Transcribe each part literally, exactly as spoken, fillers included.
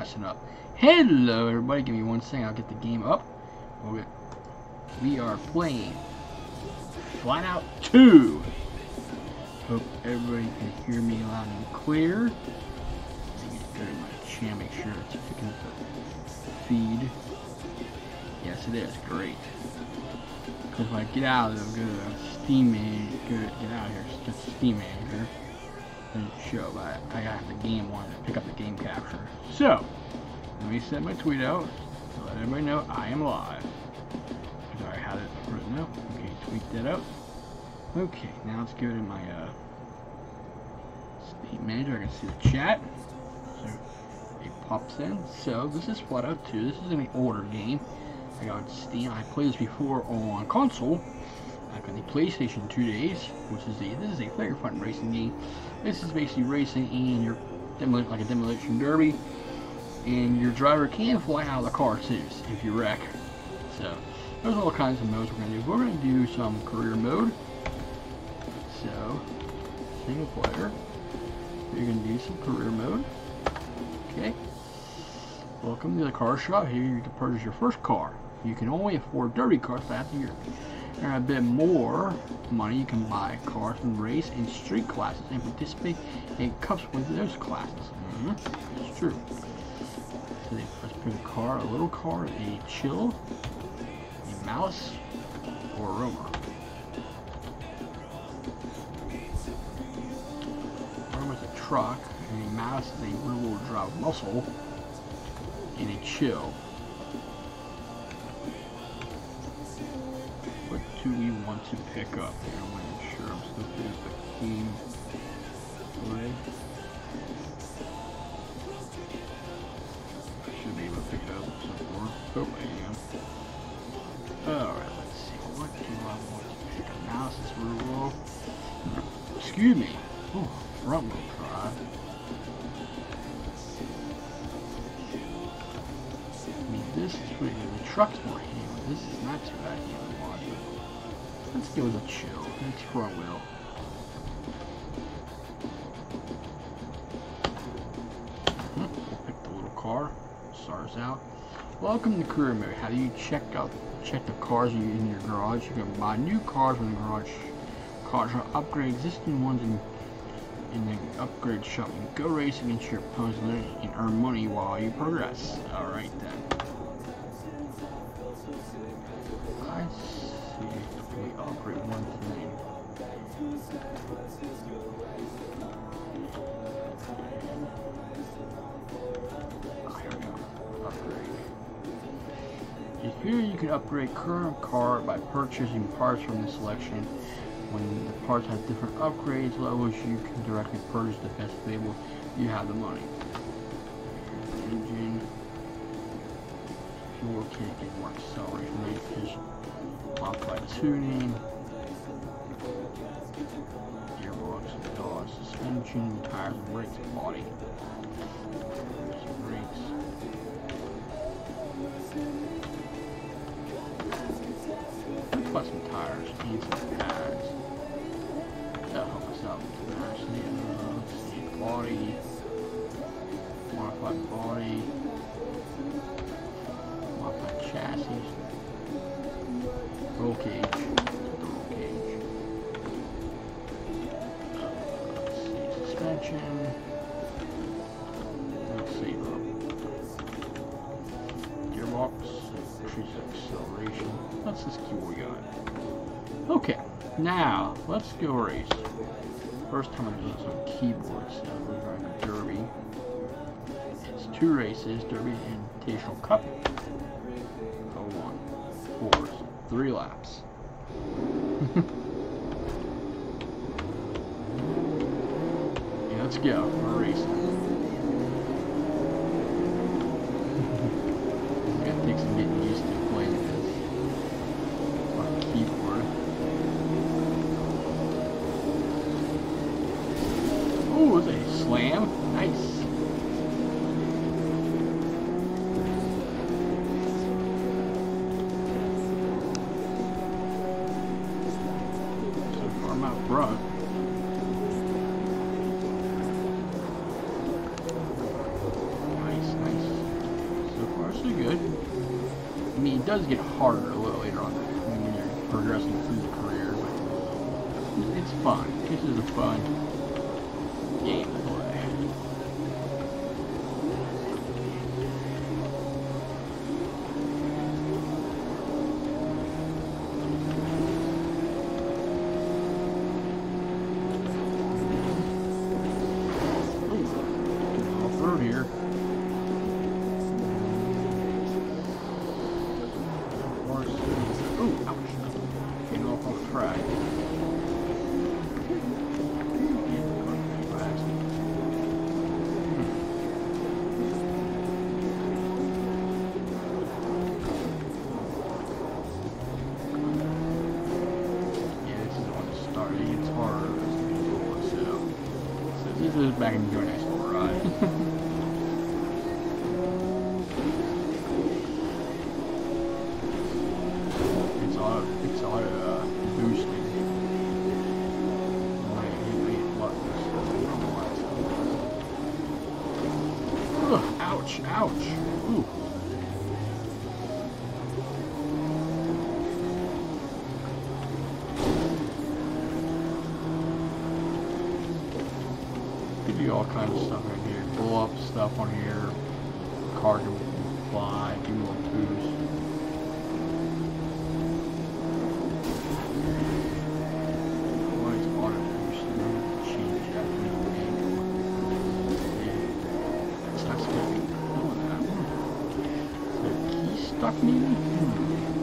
messing up. Hello everybody, give me one second, I'll get the game up. Okay. We are playing Flatout two. Hope everybody can hear me loud and clear. Let me go to my channel, make sure it's picking up the feed. Yes it is, great. Because when I get out of it, I'll go to Steam Manager, get out of here, just Steam Manager. Doesn't show, but I got the game one to pick up the game capture. So, let me send my tweet out to let everybody know I am live. Because I already had it written out. Okay, tweet that out. Okay, now let's go to my uh, Steam Manager. I can see the chat. So, it pops in. So, this is Flatout two. This is an older game. I got Steam. I played this before on console. Back on the PlayStation two days, which is a this is a very fun racing game. This is basically racing in your demol like a demolition derby, and your driver can fly out of the car too if you wreck. So there's all kinds of modes we're gonna do. We're gonna do some career mode. So single player. You're gonna do some career mode. Okay. Welcome to the car shop. Here you can purchase your first car. You can only afford derby cars, but after you're earn a bit more money, you can buy cars and race in street classes and participate in cups with those classes. Mm-hmm. It's true. So they first pick a car, a little car, a chill, a mouse, or a roamer. A roamer is a truck, and a mouse is a rear-wheel drive muscle, and a chill. What do we want to pick up here? I want to make sure I'm still doing the game play. I should be able to pick it up some more. Oh, I am. Alright, let's see. What do I want to pick up? Mouse is rear wheel. Excuse me. Oh, front wheel drive. I mean, this is pretty good. The truck's more handy. This is not too bad here. Let's go with a chill. It's front wheel. Hmm, we'll pick the little car. Stars out. Welcome to career mode. How do you check out check the cars in your garage? You can buy new cars from the garage cars or upgrade existing ones in in the upgrade shop. You can go race against your opponents and earn money while you progress. Alright then. I see. We upgrade one thing. Oh, here we go. Upgrade. Here you can upgrade current car by purchasing parts from the selection. When the parts have different upgrades levels, you can directly purchase the best available. You have the money. Engine. Fuel tank and more acceleration rate. Modify tuning, gearbox, exhaust, suspension, tires, and brakes, body. Some brakes. Let's buy some tires and some pads. That'll help us out nicely. Uh, let's see, body, modify body, modify chassis. Roll cage. Roll cage. Uh, let's see, suspension. Let's see, gearbox. Increase acceleration. Let's just see what we got. Okay, now let's go race. First time I'm doing this on keyboard, so we're going to Derby. It's two races, Derby Invitational Cup. Oh one, four. Three laps. Yeah, let's go. We're racing. It's gonna take some getting used to playing this on a keyboard. Oh, it's a slam. Nice. I'm out front. Nice, nice. mostly good. I mean, it does get harder a little later on when you're progressing through the career, but it's fun. This is a fun game to play. Here. Ooh, ouch. Getting off on the track. Yeah, this is the one to start. It gets harder as we go, so, so this is back into a nice little ride. It's auto uh, boosting. Wait, wait, wait, what? Ugh, ouch, ouch. Ooh. Could do all kinds of stuff right here. Blow up stuff on here. Car can fly, give me a little boost. Stuck maybe? Hmm.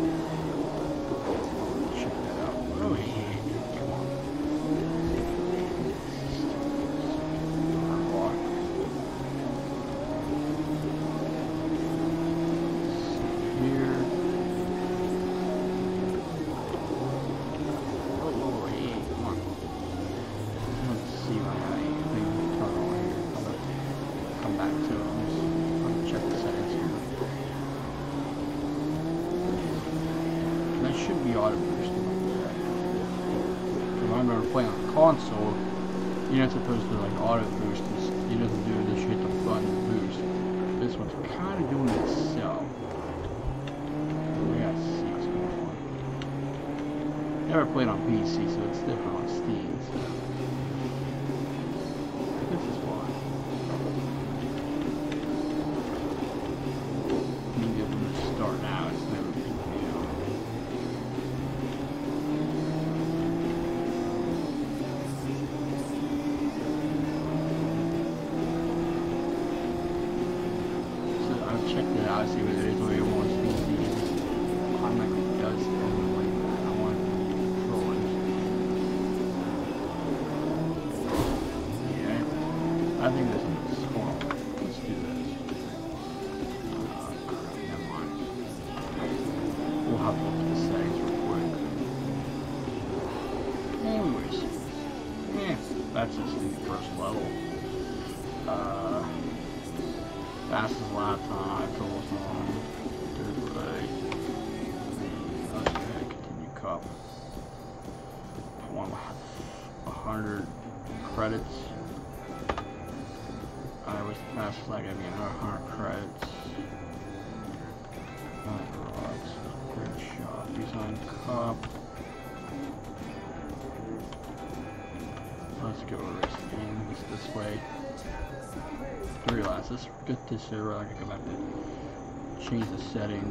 Check that out. Oh yeah, come on. Here. Oh yeah, come on. Let's see if I have anything to turn on here. I'm gonna come back to it. I'm gonna check the settings here. That should be auto boosting like that. If I remember playing on console, you're not supposed to like auto boost. It doesn't do this. You hit the button to boost. This one's kind of doing it itself. We gotta see what's going on. Never played on P C, so it's different on Steam. So. This is fun. You get them to start out. It's never been. Check that out, see what it is, what it wants to be. Automatically does something like that. I want to control it. Yeah, I think this is cool. Let's do this. Uh, never mind. We'll have to look at the settings real quick. Anyways, yeah, that's just the first level. Uh. Fastest lap time, totals on, third right. Let's go ahead and continue cup. I want a hundred credits. I was the fastest lap, I mean a hundred credits. Alright, great shot. He's on cup. Let's go race again. This this way. Three laps. Let's get this here. I can go back and change the settings.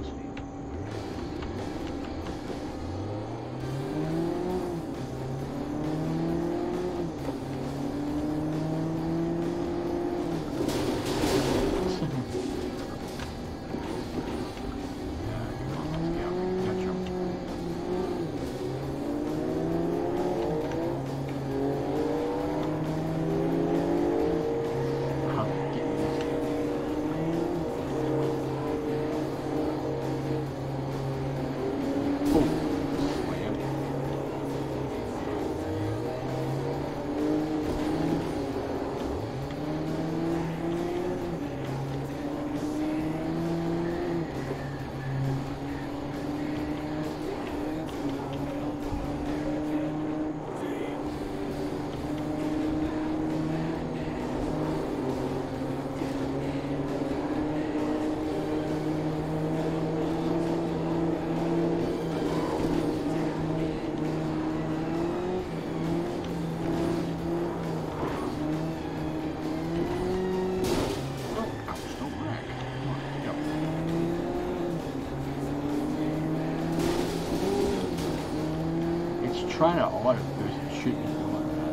trying to auto boost. It should be doing that.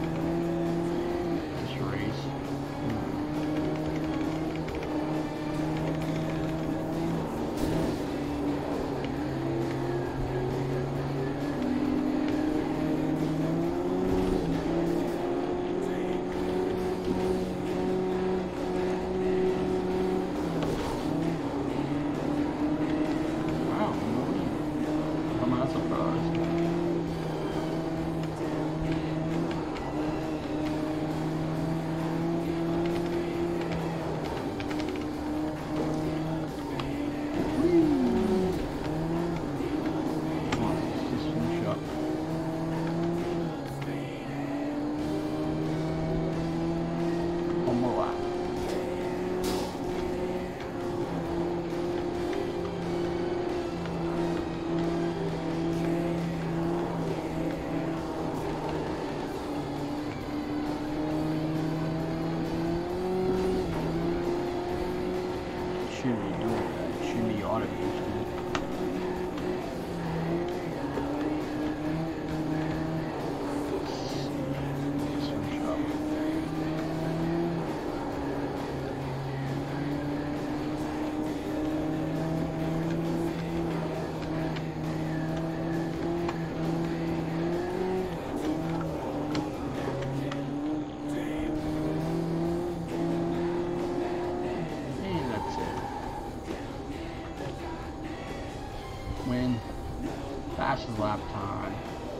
This race. Wow, I'm not surprised. Shouldn't be doing that. It should be auto boosted. Switch up. And that's it. Win. Fastest lap time.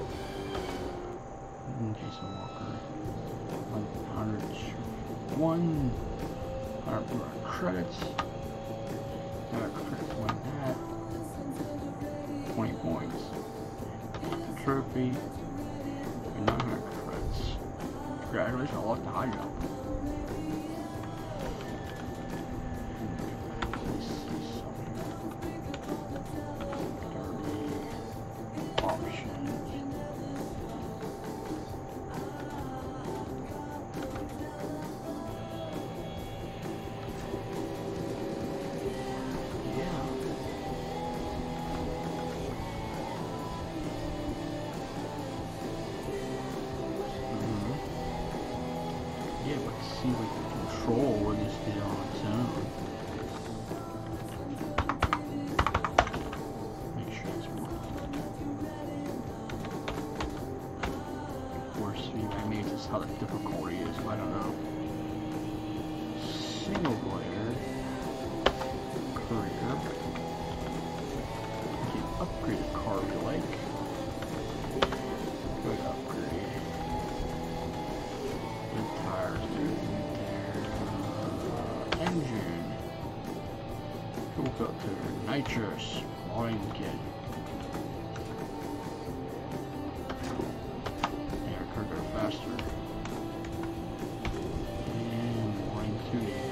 Jason Walker. one hundred one. one hundred credits. Another credit like that. twenty points. The trophy. And nine hundred credits. Congratulations, I lost the high jump. Yeah, but it seems like the control where this did on its own. Make sure it's working. Of course, maybe it's just how the difficulty is, I don't know. Single player. Career. You can upgrade the car if you like. Good upgrade. Good tires, dude. Uh, engine. Fuel filter. Nitrous. Volume kit. Yeah, car go faster. And line tuning.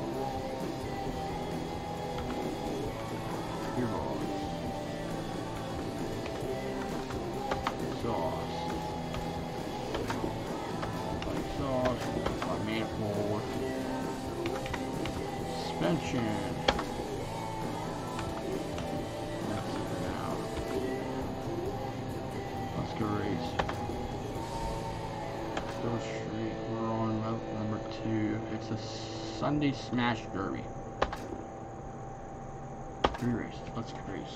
Gearbox. Exhaust. Exhaust. Our manifold. Suspension. That's it for now. Let's go race. Go straight. We're on lap number two. It's a Sunday Smash Derby. Three races. Let's go race.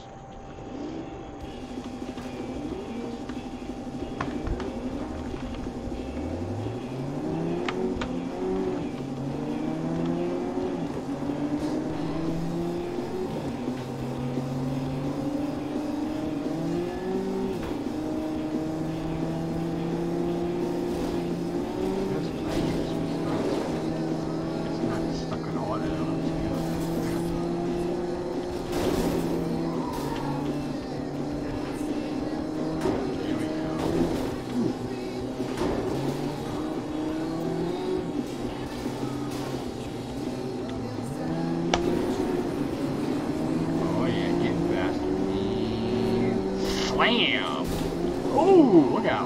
Slam! Oh, look out!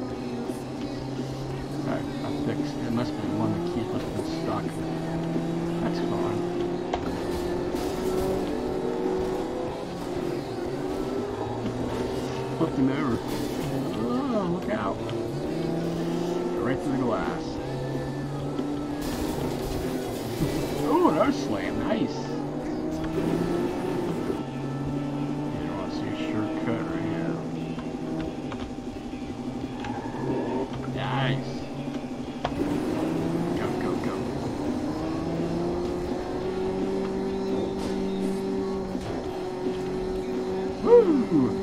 Alright, I fixed it. It must have been one of the keys must have been stuck. That's fine. Flipped him over. Oh, look out. Go right through the glass. Oh, another slam. Nice. You don't want to see a shortcut right here. Nice. Go, go, go. Woo!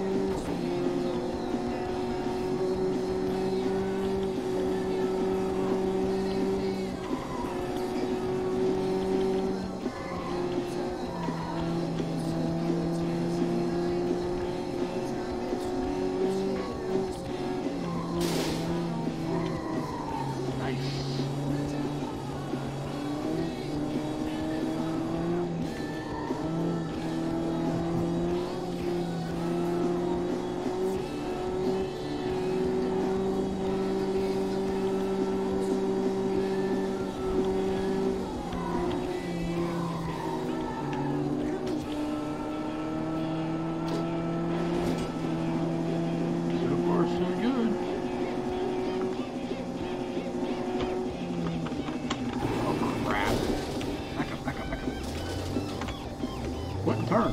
Turn.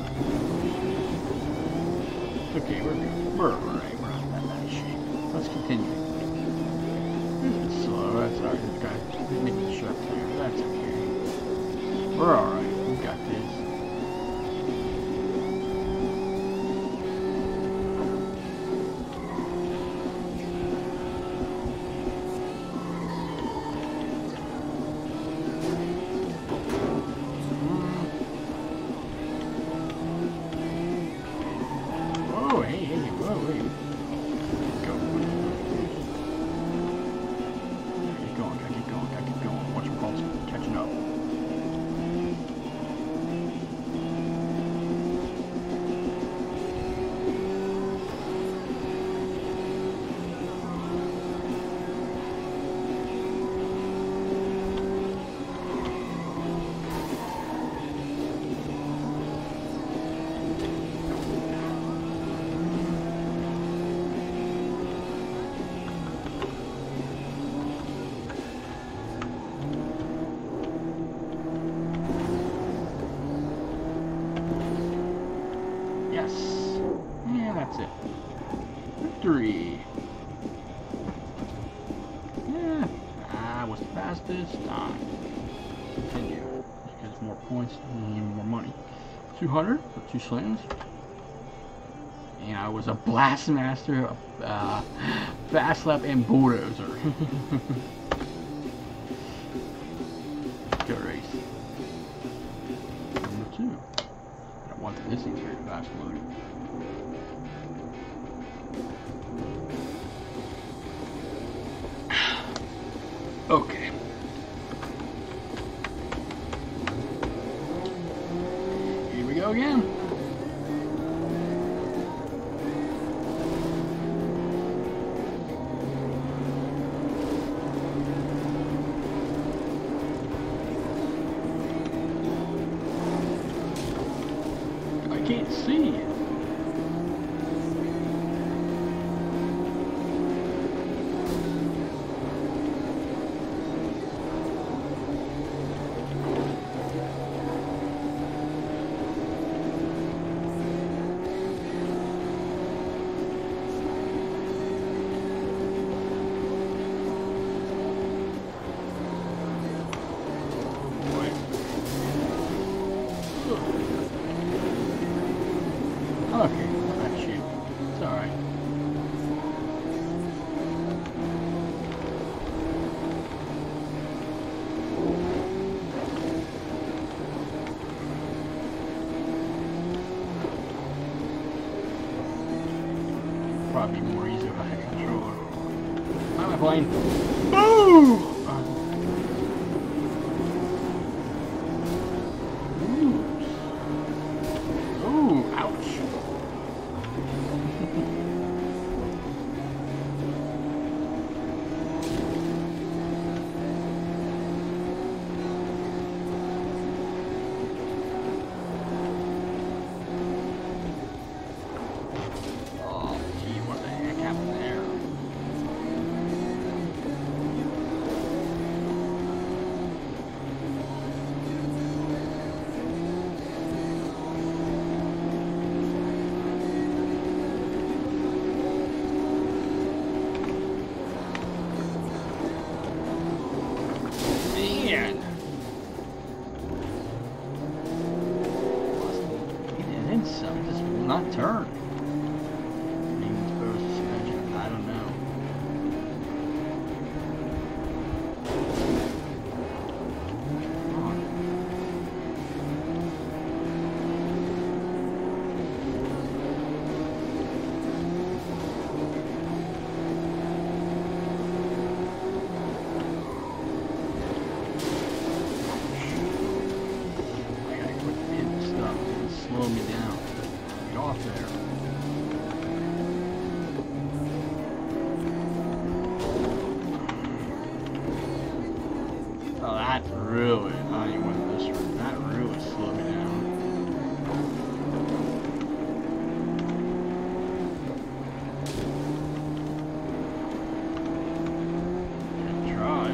Okay, we're good. We're alright. We're not that bad of shape. Let's continue. It's slow. That's alright. This guy making a sharp turn. That's okay. We're alright. We got this. That's it. Victory. Yeah, I was the fastest time. Continue. Because more points and more money. two hundred for two slams. And I was a blast master, uh, fast lap, and bulldozer. Good race. Number two. I wanted this thing very fast loading. Okay. Here we go again. I can't see. Okay, not you. It's alright. Probably more easy if I had a controller. How am I playing? Boom! So it just will not turn. Maybe it's better suspension. I don't know. Come on. I gotta quit hitting stuff. It's slowing me down. Get off there. Oh, that's really, I ain't went this route. That really slowed me down. Good try.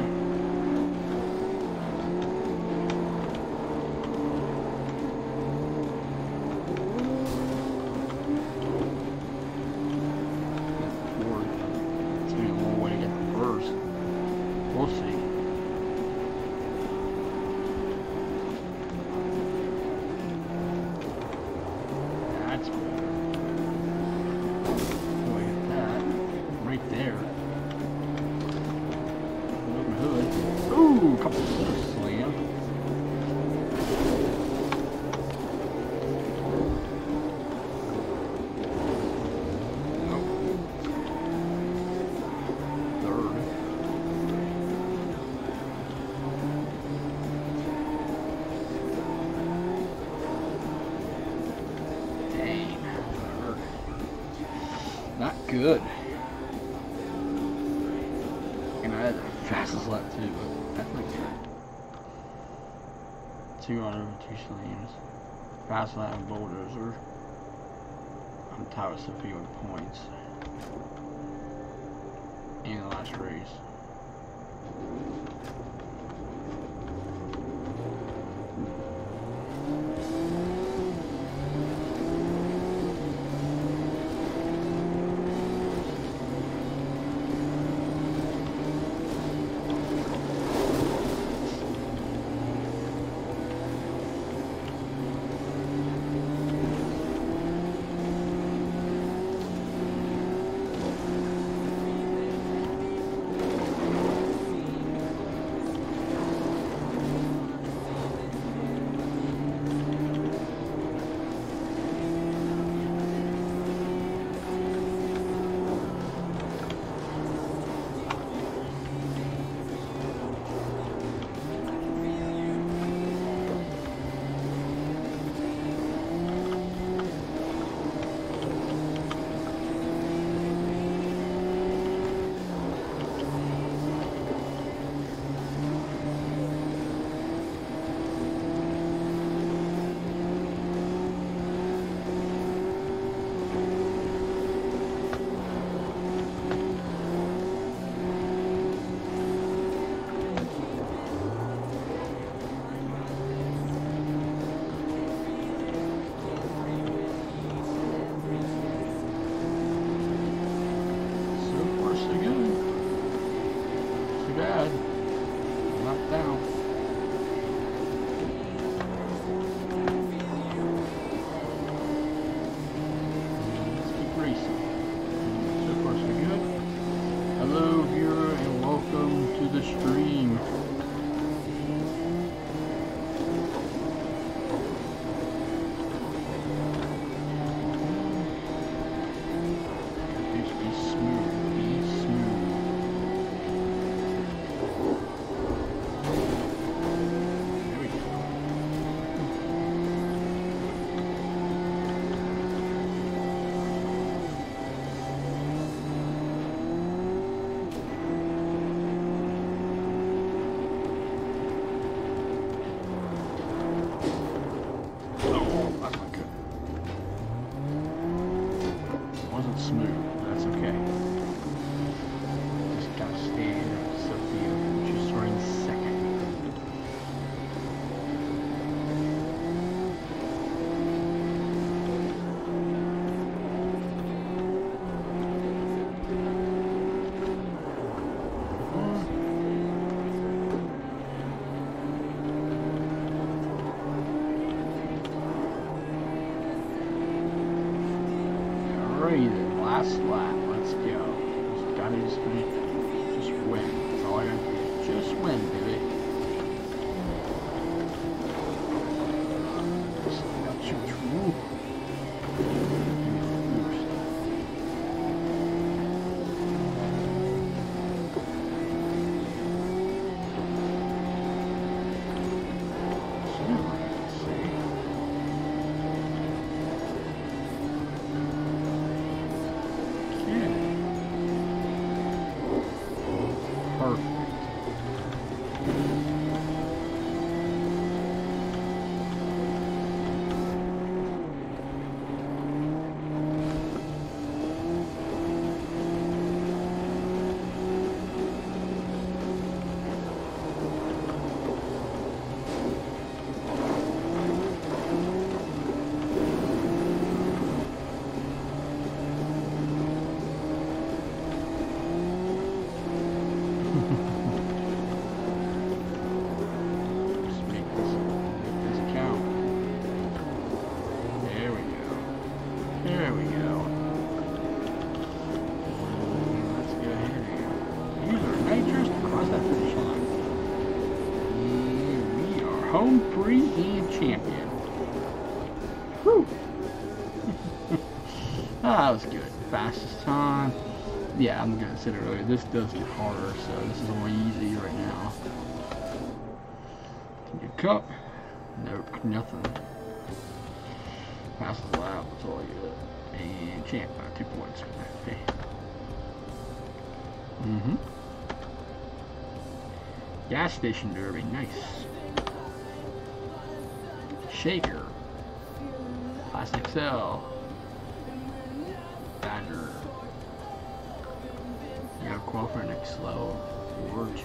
Forward. It's gonna be a long way to get to first. We'll see. That's better. Look at that. Right there. Look my hood. Ooh, a couple of slam. Nope. Third. Dang. Third. Not good. And I had the fastest lap too, but that's not good. Two on over two slams. Fast lap and bulldozer. I'm tired of Sophia with points. In the last race. Alrighty then, last lap. Let's go. Just gotta just, just win. That's all I gotta do. Just win, baby. Home free and champion. Whew. Ah, that was good. Fastest time. Yeah, I'm gonna say it earlier. This does get harder, so this is only easy right now. Get cup. Nope, nothing. Fastest lap. That's all I get. And champ by two points. Okay. Mm-hmm. Gas station derby. Nice. Shaker, Plastic Cell, Badger. You gotta qualify for next slow. Forge.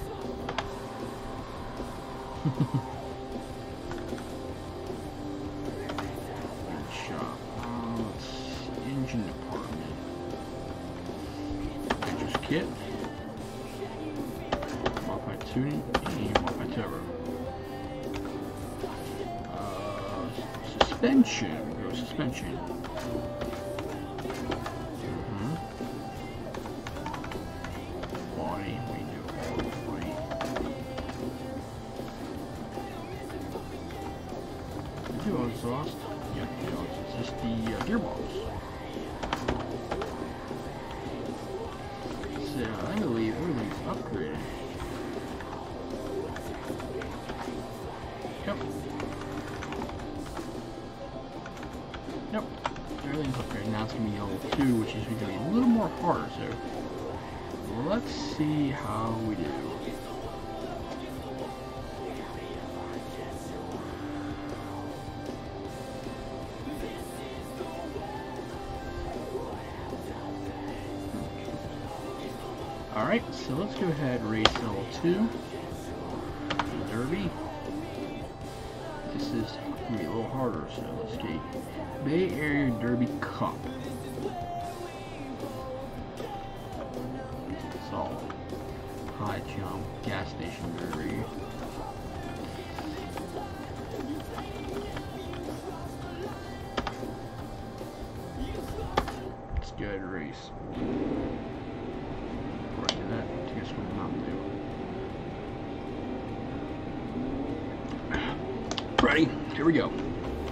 Good shot. Uh, let's engine department. Nitrous kit. Modified tuning and modified turbo. Suspension, go suspension. Mm-hmm. Body, we do all the body. Do exhaust? Yeah, no, it's just the uh, gearbox. So I believe everything's upgraded. Yep. Nope. Everything's upgraded. Now it's going to be level two, which is going to be a little more harder, so let's see how we do. Alright, so let's go ahead and race level two. Derby. This is going to be a little harder, so let's get Bay Area Derby Cup. So, high jump, gas station derby. Let's go ahead and race. Before I do that, take us what not do. Ready? Here we go.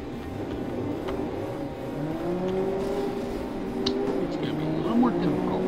It's going to be a little more difficult.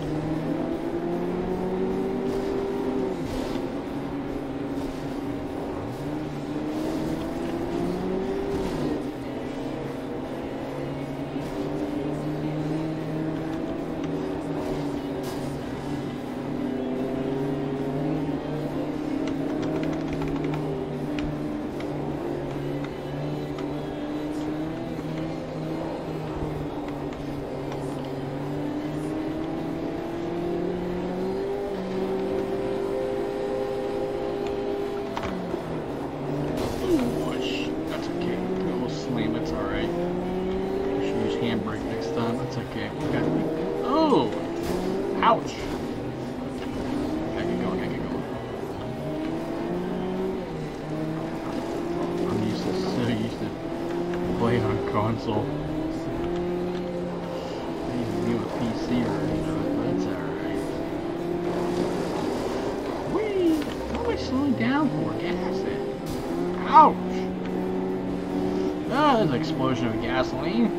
Handbrake next time. That's okay. We got to. Oh! Ouch! Gotta get going, gotta get going. I'm used to, so used to playing on console. see her, you know, but it's alright. Whee! What am I slowing down for? Gas then. Ouch! Ah, there's an explosion of gasoline.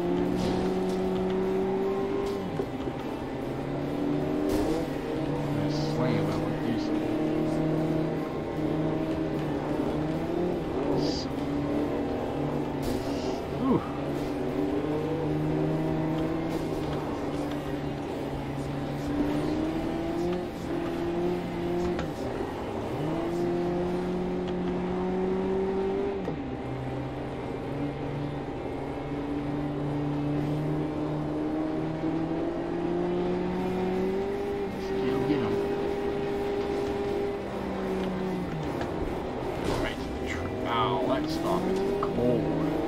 Stop it. Cold.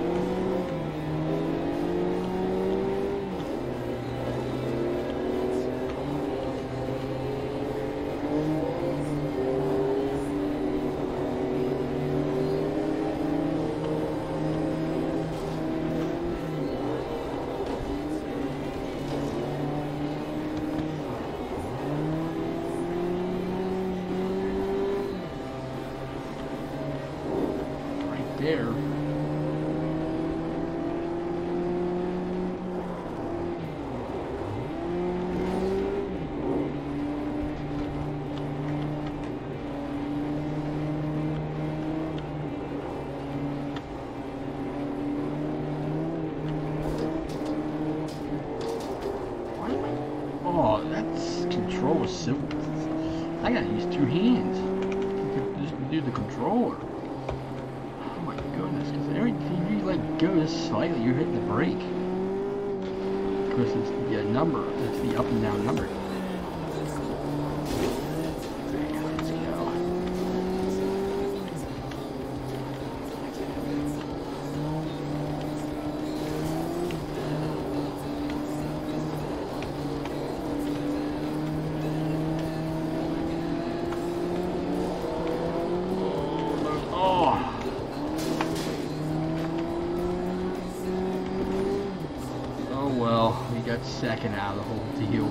There. Why am I? Oh, that's control was simple. I gotta use two hands to just do the controller. Goodness, because every time you like go just slightly, you're hitting the brake. Because it's the uh, number, it's the up and down number. Okay, let's go. Well, we got second out of the whole deal.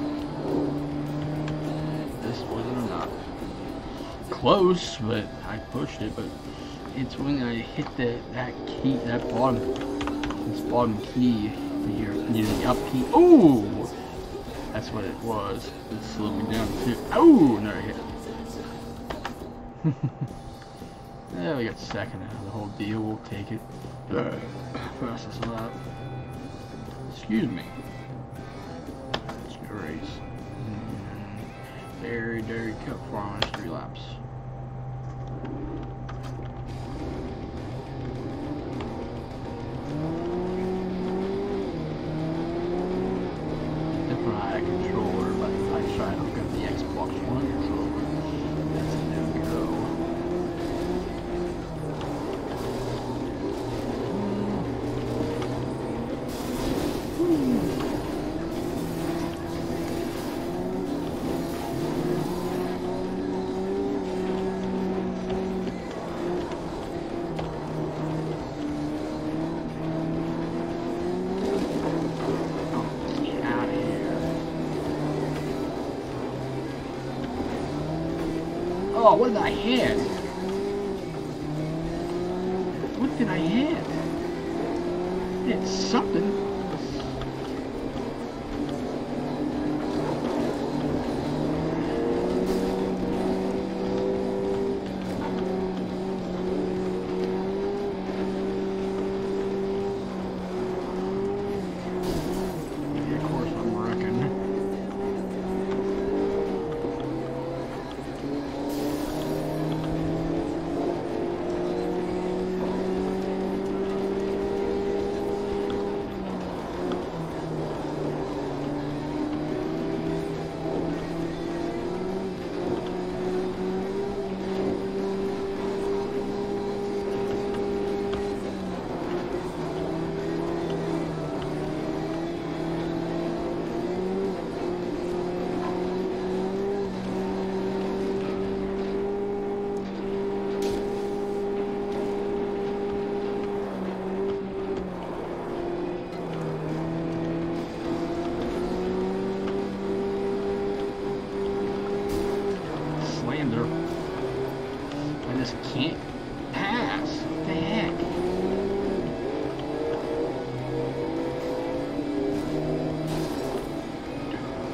This wasn't enough. Close, but I pushed it. But it's when I hit the that key, that bottom, this bottom key here, you know, the up key. Ooh, that's what it was. It slowed me down too. Ooh, another hit. Yeah, we got second out of the whole deal. We'll take it. Fastest lap. Excuse me. Let's go race. Dairy, Dairy Cup Farmers, three laps. Definitely not a controller, but I tried to hook up the Xbox One controller. That's a no-go. Oh, what did I hit? What did I hit? It's something. Yeah, of course I'm wrecking.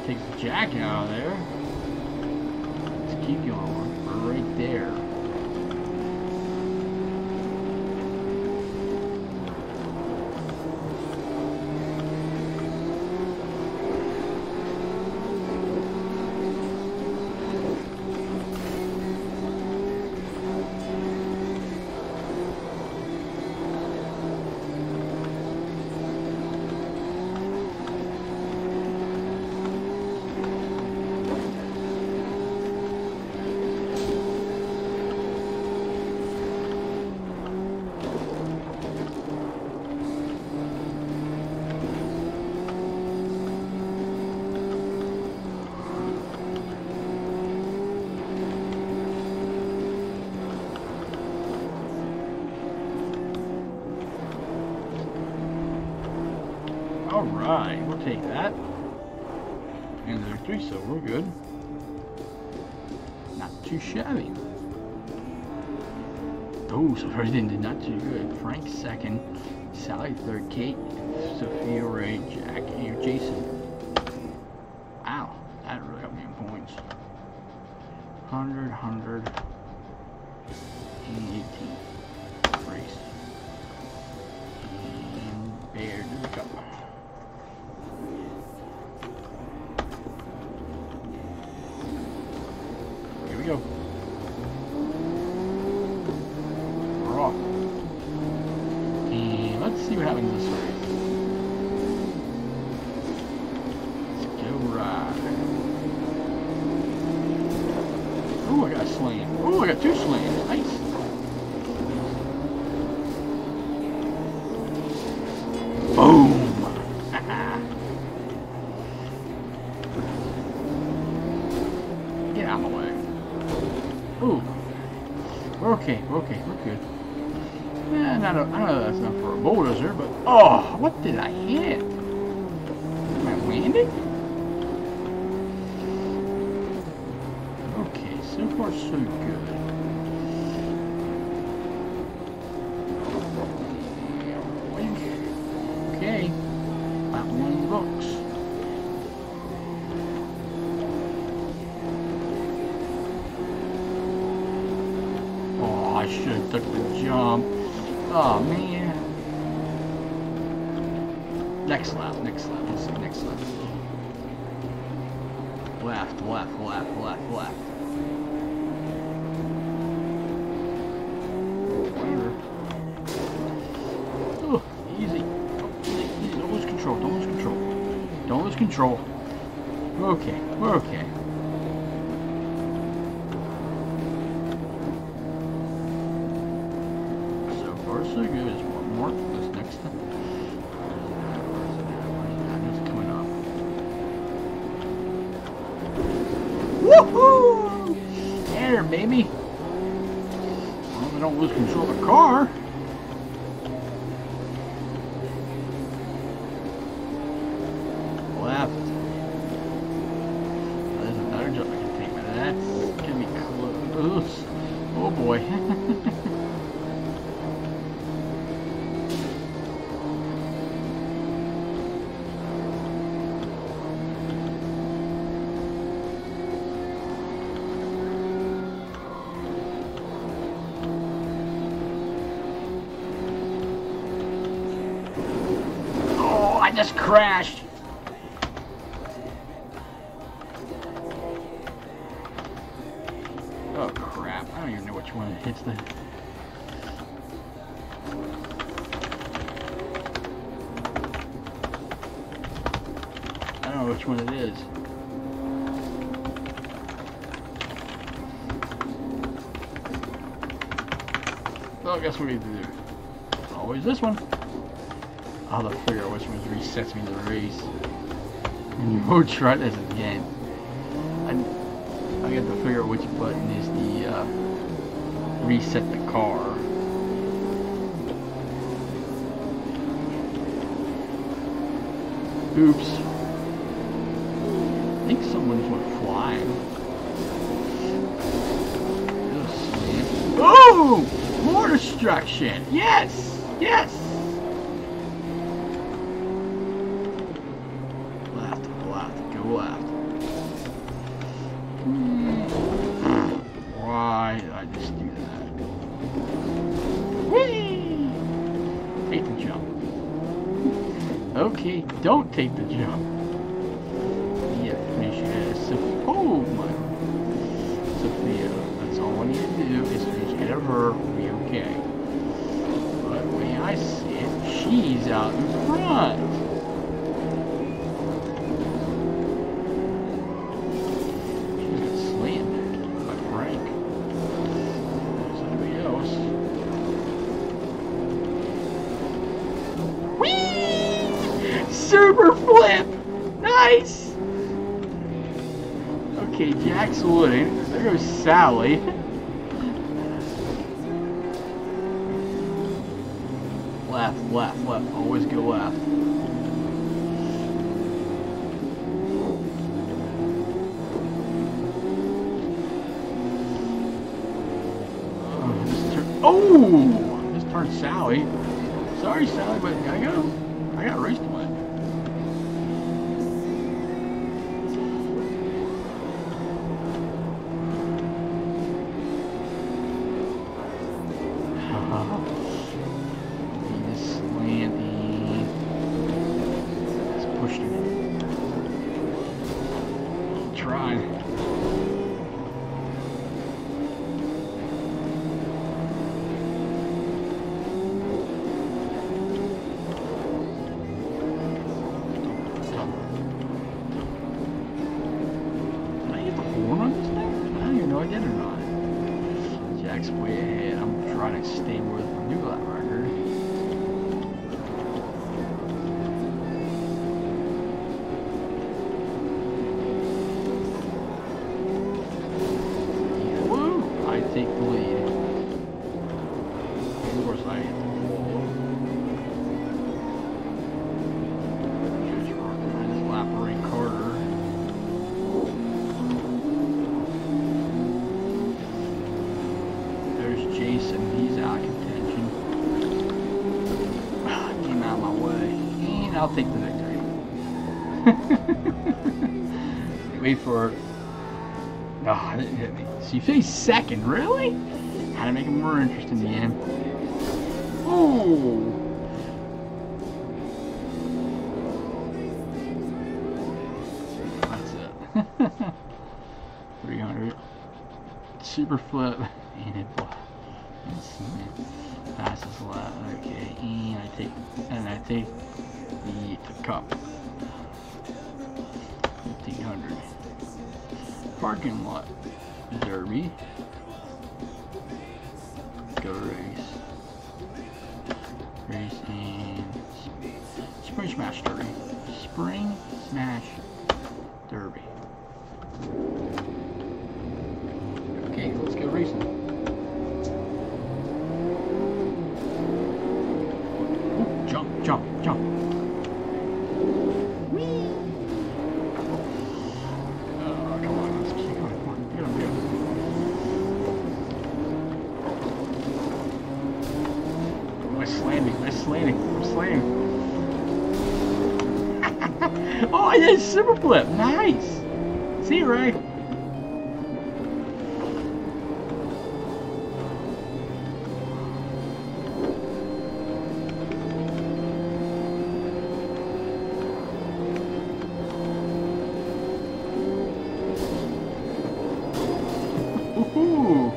take the jack out of there. Let's keep going. We're right there. Alright, we'll take that. And the victory, so we're good. Not too shabby. Oh, so everything did not do good. Frank second, Sally third, Kate, Sophia, Ray, Jack, and Jason. Wow, that really helped me in points. one hundred, one hundred, and eighteen. Race. And Bear to the cup. Go. We're off. And let's see what happens this way. Let's go ride. Oh, I got a slam. Oh, I got two slams. Nice. Boom. Get out of the way. Ooh. We're okay, we're okay, we're good. Eh, not a, I know that's not for a bulldozer, but oh, what did I hit? Am I landing? Okay, so far so good. Okay, that one looks. I should have took the jump. Oh man. Next lap, next lap, let's see, next lap. Left, left, left, left, left. Whatever. Oh, easy. Oh, easy, easy. Don't lose control, don't lose control. Don't lose control. We're okay, we're okay. So good as one more for this next time. It's coming up. Woohoo! There, baby. Well, we don't lose control of the car. Left. Oh, there's another jump I can take, but that's gonna be close. Oh boy. I just crashed. Oh crap, I don't even know which one it hits the... I don't know which one it is. Well, guess what we need to do? Always this one. I'll have to figure out which one resets me to the race. And we'll try this again. I, I got to figure out which button is the uh, reset the car. Oops. I think someone went flying. Oh! More destruction! Yes! Yes! Left, left, go left. Okay, don't take the jump. Yeah, finish as Sophia. Oh my. Sophia. That's all I need to do is finish ahead of her. We'll be okay. But the way I see it, she's out in front. She's got slammed by Frank. There's somebody else. Whee! Super flip! Nice! Okay, Jack's winning. There goes Sally. Left, left, left. Always go left. Oh, this turn. Oh! This turned Sally. Sorry, Sally, but I got I got a race to win. Jack's way ahead. I'm trying to stay with my new lap record. Yeah, woo! I take the lead. Of course I hit the wall. Just behind this lap Ray Carter. Jason, he's out of contention. Get him out of my way. And I'll take the victory. Wait for it. Oh, it didn't hit me. So you finished second, really? How to make it more interesting in the end. Oh! That's it. three hundred. Super flip. And it blocked. Passes left. Okay, and I take and I take the, the cup. Fifteen hundred. Parking lot. Derby. Go race. Race and Spring Smash Derby. Spring Smash Derby. Okay, let's go racing. Jump, jump, jump. Whee! Oh, come on, let's keep going. Come on, get him, get him. Oh, I slammed him, I slammed him, I'm slamming. Oh, I did a super flip. Nice. See you, Ray. Ooh.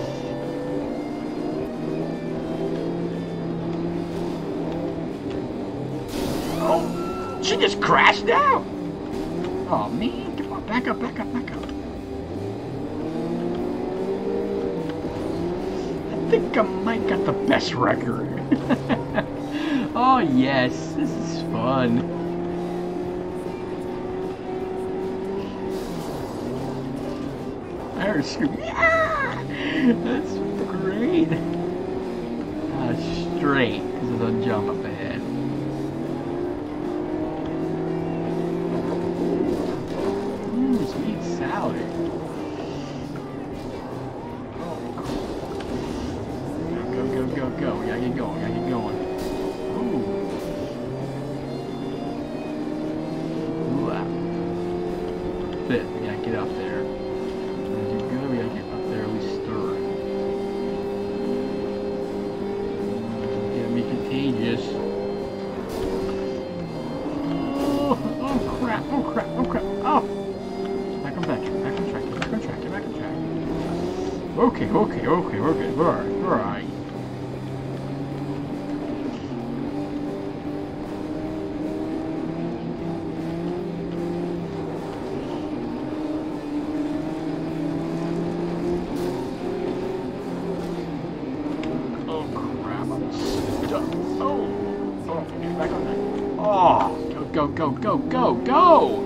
Oh, she just crashed out. Oh man, come on, back up, back up, back up. I think I might got the best record. Oh yes, this is fun. I heard a scream. Yeah! That's great. Uh, straight, because there's a jump up ahead. Mmm, sweet salad. Oh, go, go, go, go. We gotta get going, we gotta get going. Ooh. Ooh, ah. Fit, we gotta get up there. We gotta get up there, we stir. It's gonna be contagious. crap, oh crap, oh crap, oh! Back on track, back on track, back on track, back on track. Okay, okay, okay, okay, where are you, where are you? Oh crap, I'm stuck. Oh, oh, get back on track. Oh, go, go, go, go, go, go!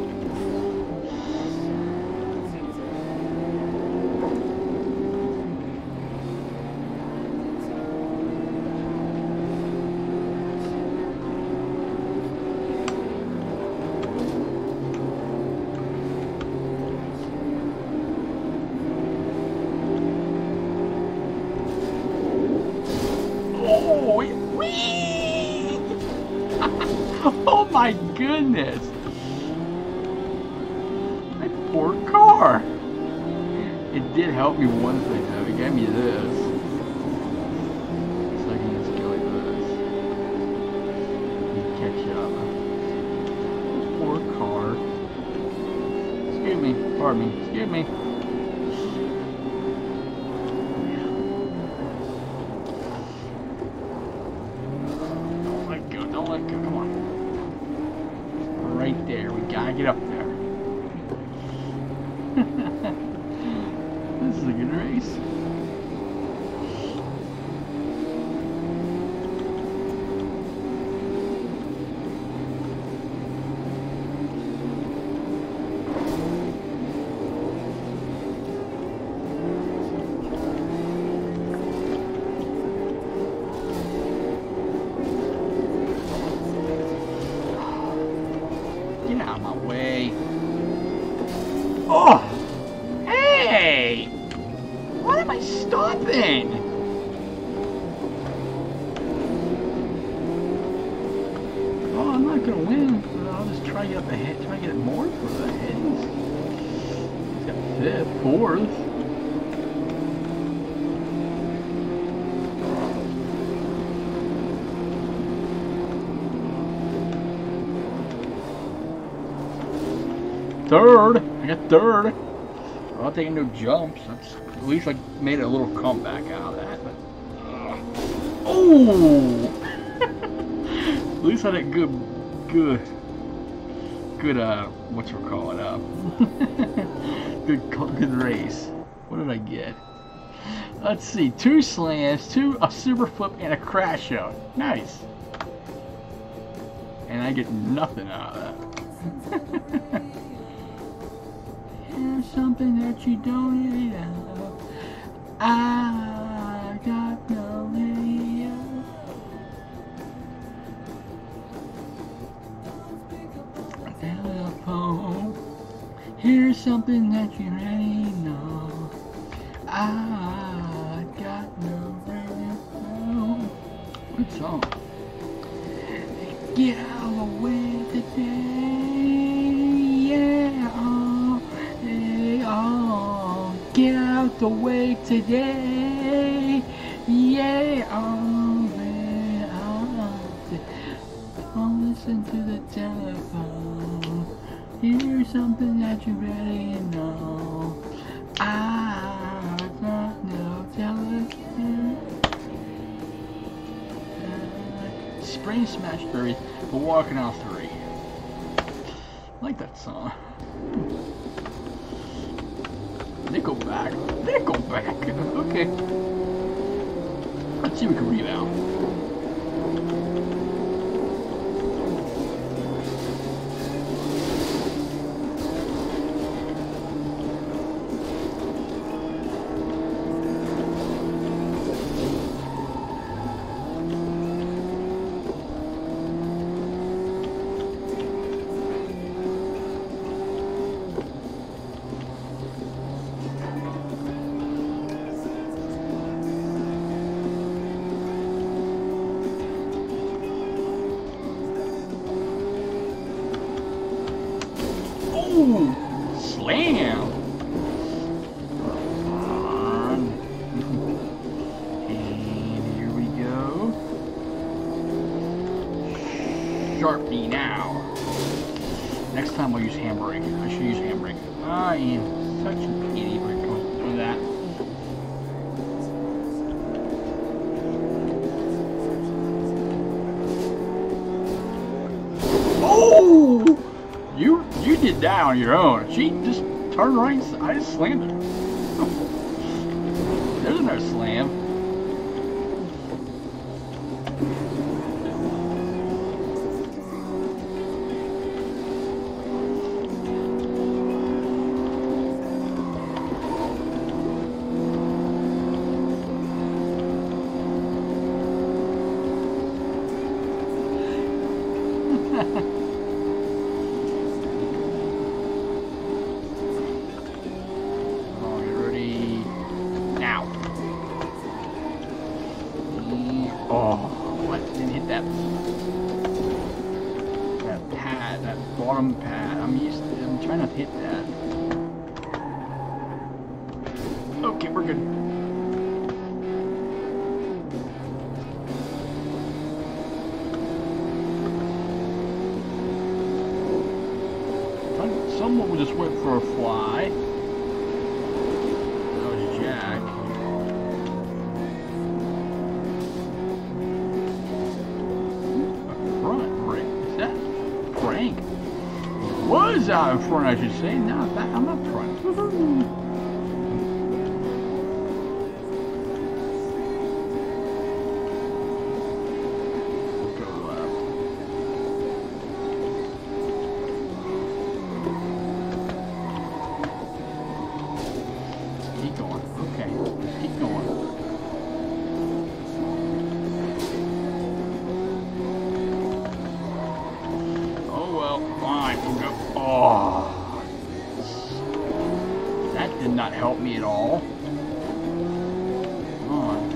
Oh, wee! Oh my goodness! My poor car! It did help me one thing though, it gave me this. So I can just go like this. And catch up. Poor car. Excuse me, pardon me, excuse me. Don't let go, come on. Right there, we gotta get up there. This is a good race. Get out of my way. Oh! Hey! Why am I stopping? Oh, I'm not gonna win, but I'll just try to get up ahead, try to get it more for the headies. He's got fifth, fourth. Third! I got third! I'm not taking no jumps. That's, at least I made a little comeback out of that. But, uh, oh! At least I did good, good, good, uh, what you call it, uh, good, good race. What did I get? Let's see, two slams, two, a super flip, and a crash out. Nice! And I get nothing out of that. Here's something that you don't really know. I got no radio. Telephone. Here's something that you really know. I got no radio. Good song. Get out of the way today. Yeah. Oh, hey, oh. Get out the way today. Yeah. Oh, man. Oh, don't listen to the telephone. Here's something that you really know. I got no telephone. Spring Smash Berries for walking off three. I like that song. Nickelback. Nickelback. Okay. Let's see if we can rebound. Ooh, slam! And here we go. Sharpie now. Next time I'll use handbrake. I should use handbrake. I am such an idiot when it comes to that. Oh! You you did that on your own. She just turned right. I just slammed her. There's another slam. Oh, you ready? Now. Oh, what? Didn't hit that. That pad, that bottom pad. I'm used to. I'm trying not to hit that. Okay, we're good. Someone just went for a fly. That was Jack. A front brake. Is that crank? Was out in front, I should say. Now that I'm up front. Woohoo! Keep going. Okay. Just keep going. Oh well, fine. We'll go. Oh. That did not help me at all. Come on.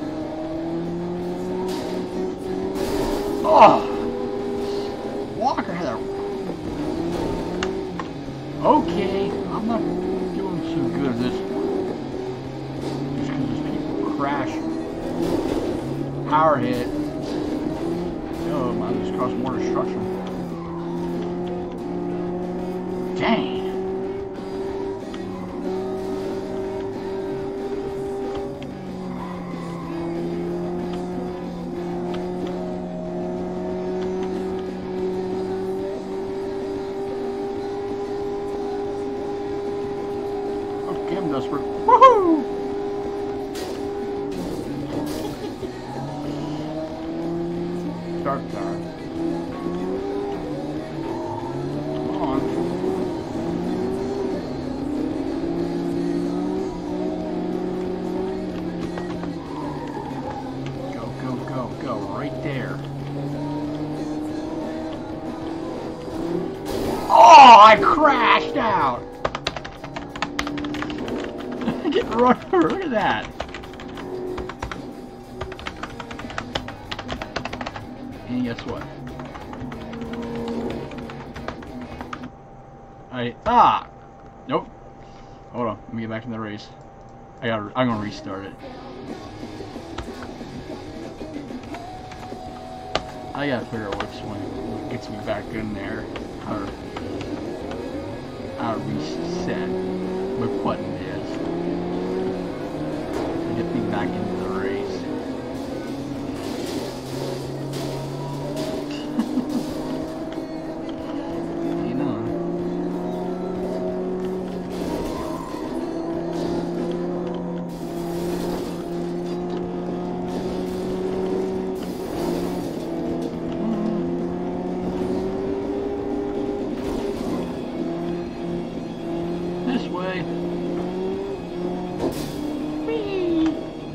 Oh. Walker had a. Okay. I'm not doing so good at this one. Crash. Power hit. Oh, my, this caused more destruction. Dang. Okay, I'm desperate. Woohoo! Start time. Come on. Go, go, go, go. Right there. Oh, I crashed out. Get run over. Look at that. And guess what? I ah nope. Hold on, let me get back in the race. I got. I'm gonna restart it. I gotta figure out which one gets me back in there. How to, how to reset what button it is. To get me back into the race. This way. Whee!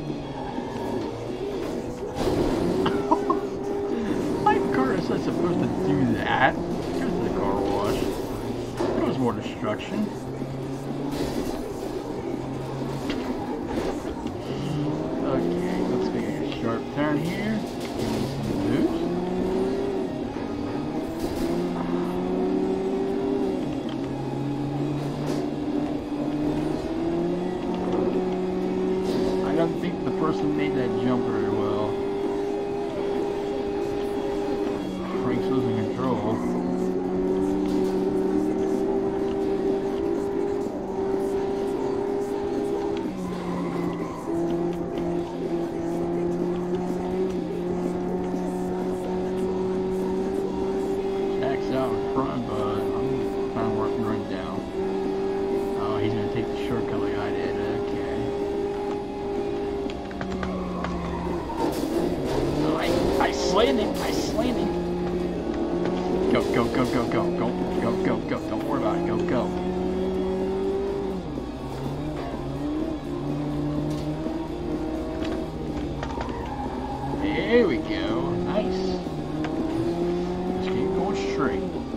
My car is not supposed to do that. Here's the car wash. There was more destruction. Okay, let's make a sharp turn here. Give me some boost. I don't think the person made that jump very well. Frank's losing control. out in front, but I'm kind of working right down. Oh, he's gonna take the shortcut like I did. Okay. Oh, I, I slammed him. I slammed him. Go, go, go, go, go, go, go, go, go. Don't worry about it. Go, go. There we go. Nice. Let's keep going straight.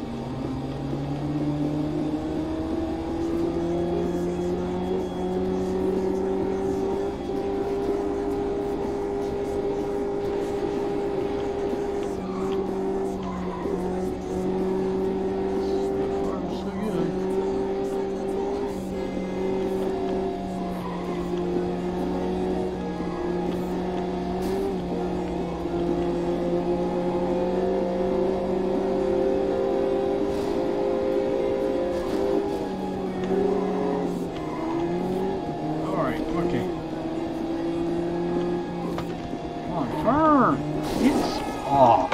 Oh.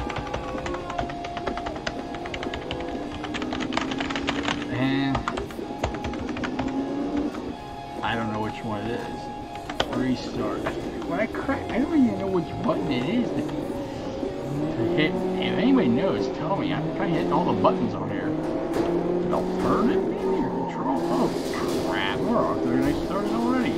And I don't know which one it is. Restart. When I crack, I don't even know which button it is to, to hit. If anybody knows, tell me. I'm trying to hit all the buttons on here. Did alternative maybe or control? Oh crap! We're off there and I started already.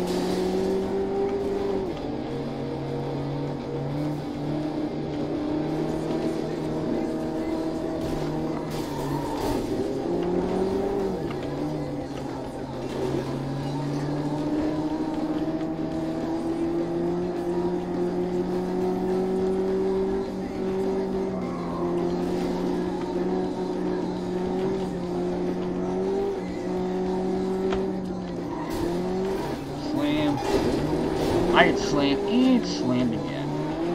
I had slammed and slammed again.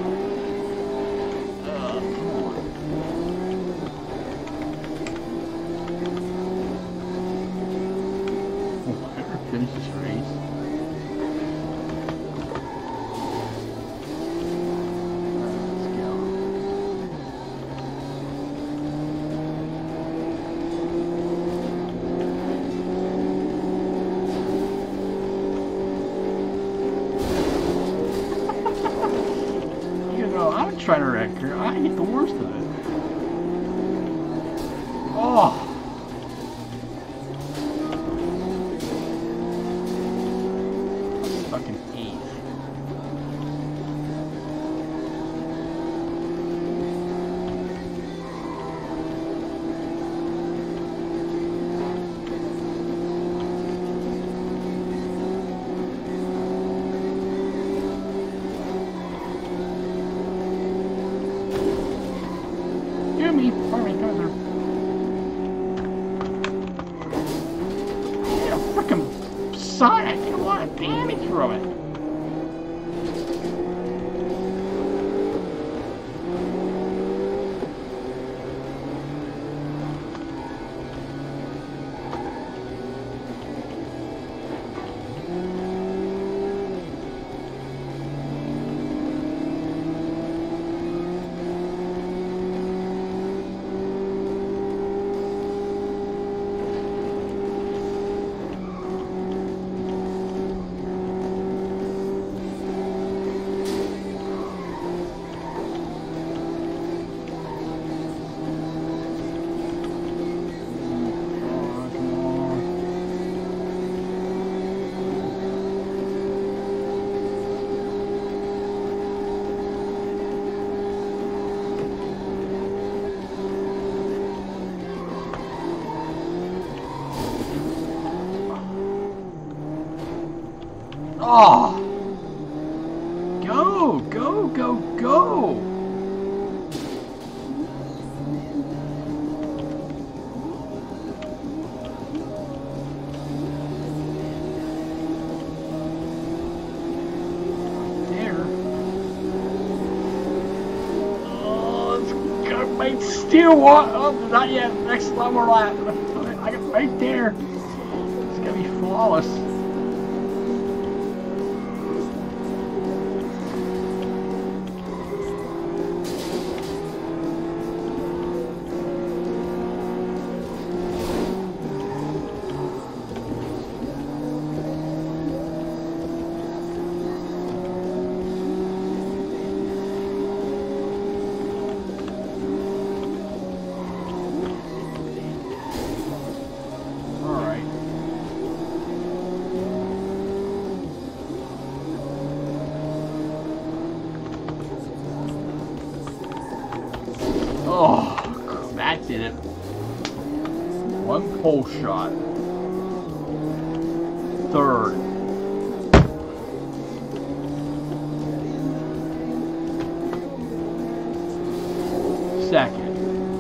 Uh, come on. Oh, I better finish this race. Let's go. I'm trying to wreck her. I get the worst of it. Oh. Fucking eighth. Me, farming cover. Yeah, a freaking sign. I did a lot of damage from it. Oh! Go, go, go, go! There. Oh, let's go. Wait, still one. Oh, not yet. Next one more lap. I got right there. It's gonna be flawless. One pole shot. Third. Second.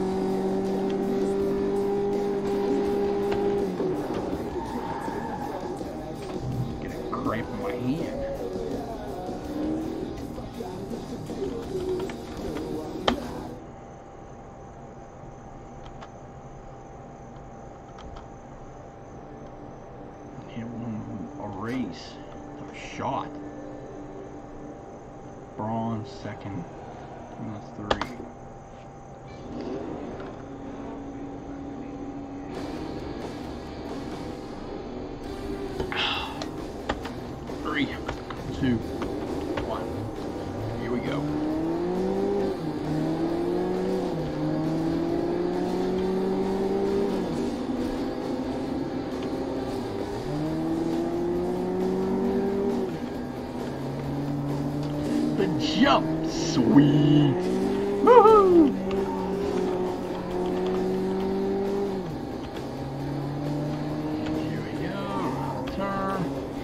Get a cramp in my hand. A race. A shot. Bronze second. And that's three. Three, two, one. Here we go. The jump, sweet. Woohoo! Here we go. Turn.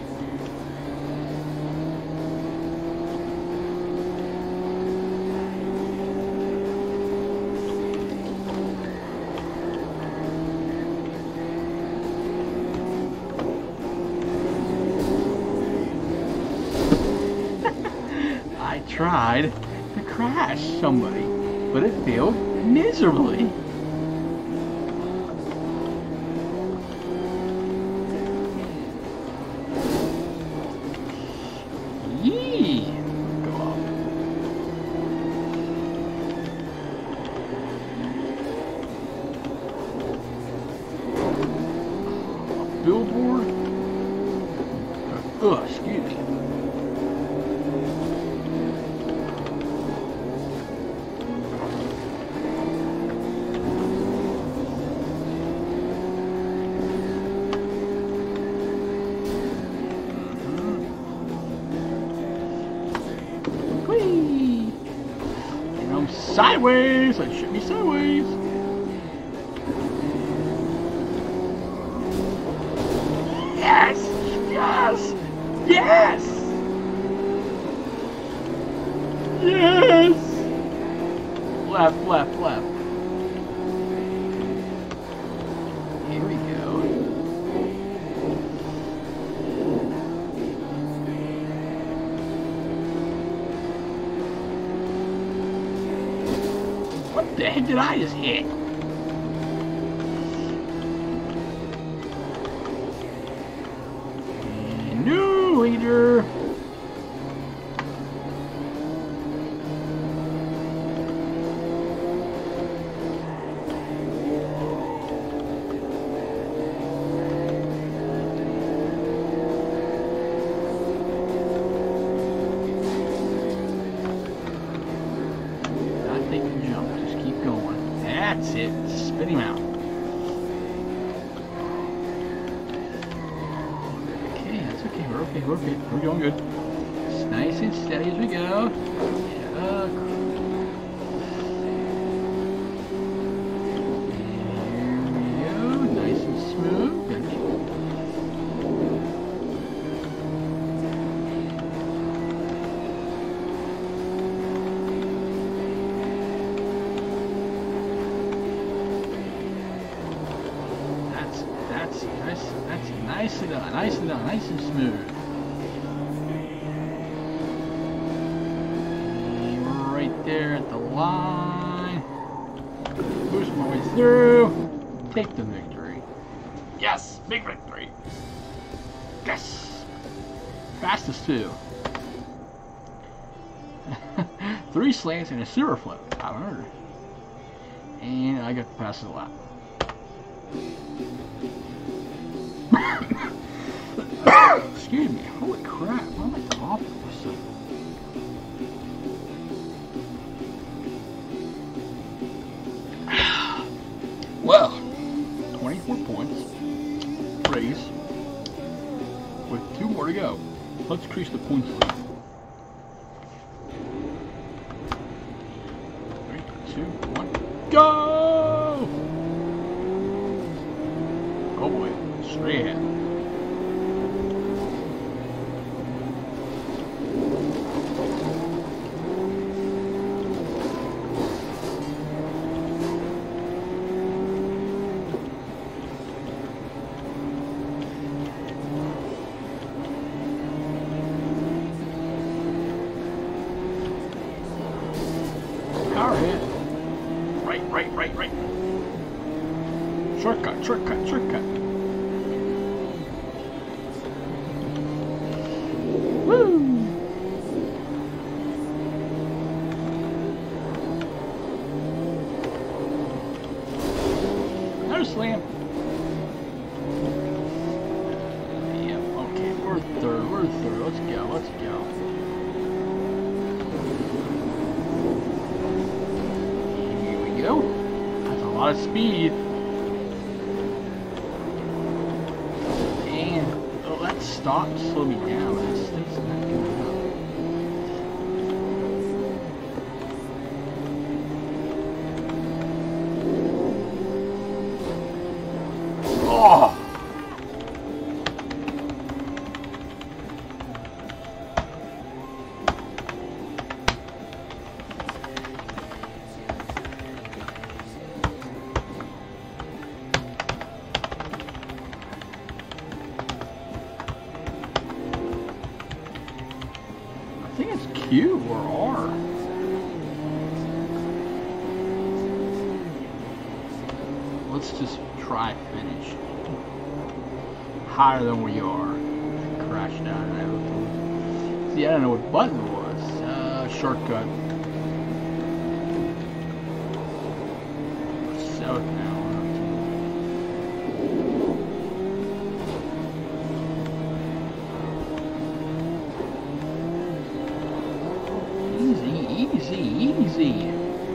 I tried to crash somebody, but it failed miserably. Yee! Go up. A billboard? Ugh, excuse me. And I'm sideways. It should be sideways. Yes! Yes! Yes! Yes! Left, left, left. Here we go. What the heck did I just hit? And new leader. That's it. Spit him out. Okay, that's okay. We're okay. We're okay. We're going good. It's nice and steady as we go. Yeah. There we go. Nice and smooth. Good. That's nice, that's nicely done, nicely done, nice and smooth. And right there at the line. Push my way through. Take the victory. Yes, big victory. Yes. Fastest too. Three slants and a sewer float. five hundred. And I got to pass the lap. Excuse me. Holy crap. Why am I coughing so? Well, twenty-four points. Raise. With two more to go. Let's increase the points lead. Three, two, one, go! straight ahead. Power hit. Right, right, right, right. Shortcut, shortcut, shortcut. Woo! Another slam. Yep, okay, we're third, we're third. Let's go, let's go. Here we go. That's a lot of speed. Stop, slow me down. This thing's not going up. Oh! I think it's Q or R. Let's just try finish. Higher than we are. Crash down. See, I don't know what button was. Uh, shortcut. South now. Easy, easy.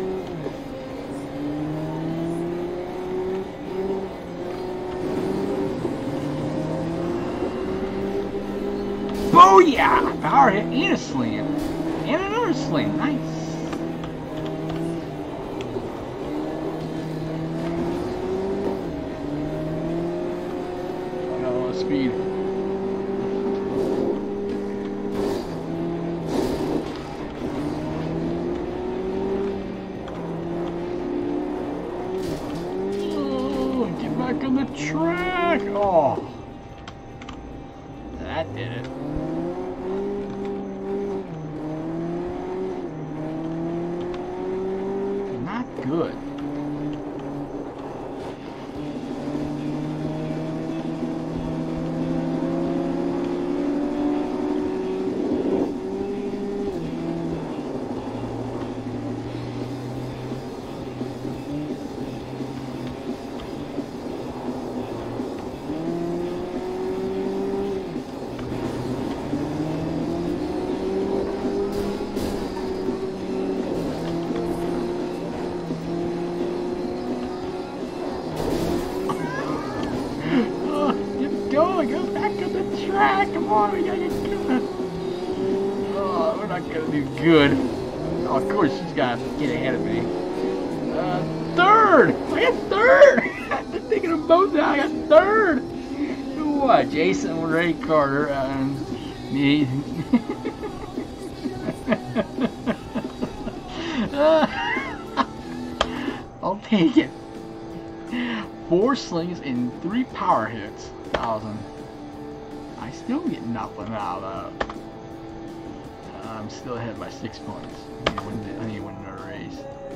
Booyah! Power hit and a slam. And another slam. Nice. Got a lot of speed. Back on the track! Oh! That did it. Not good. Go back on the track. Come on, we gotta get good. Oh, we're not gonna do good. Oh, of course, she's gotta get ahead of me. Uh, third! I got third! I'm thinking of both now. I got third! What? Jason, Ray Carter, and me. uh, I'll take it. Four slings and three power hits. Thousand. I still get nothing out of that. Uh, I'm still ahead by six points. I need to win, I need to win another race.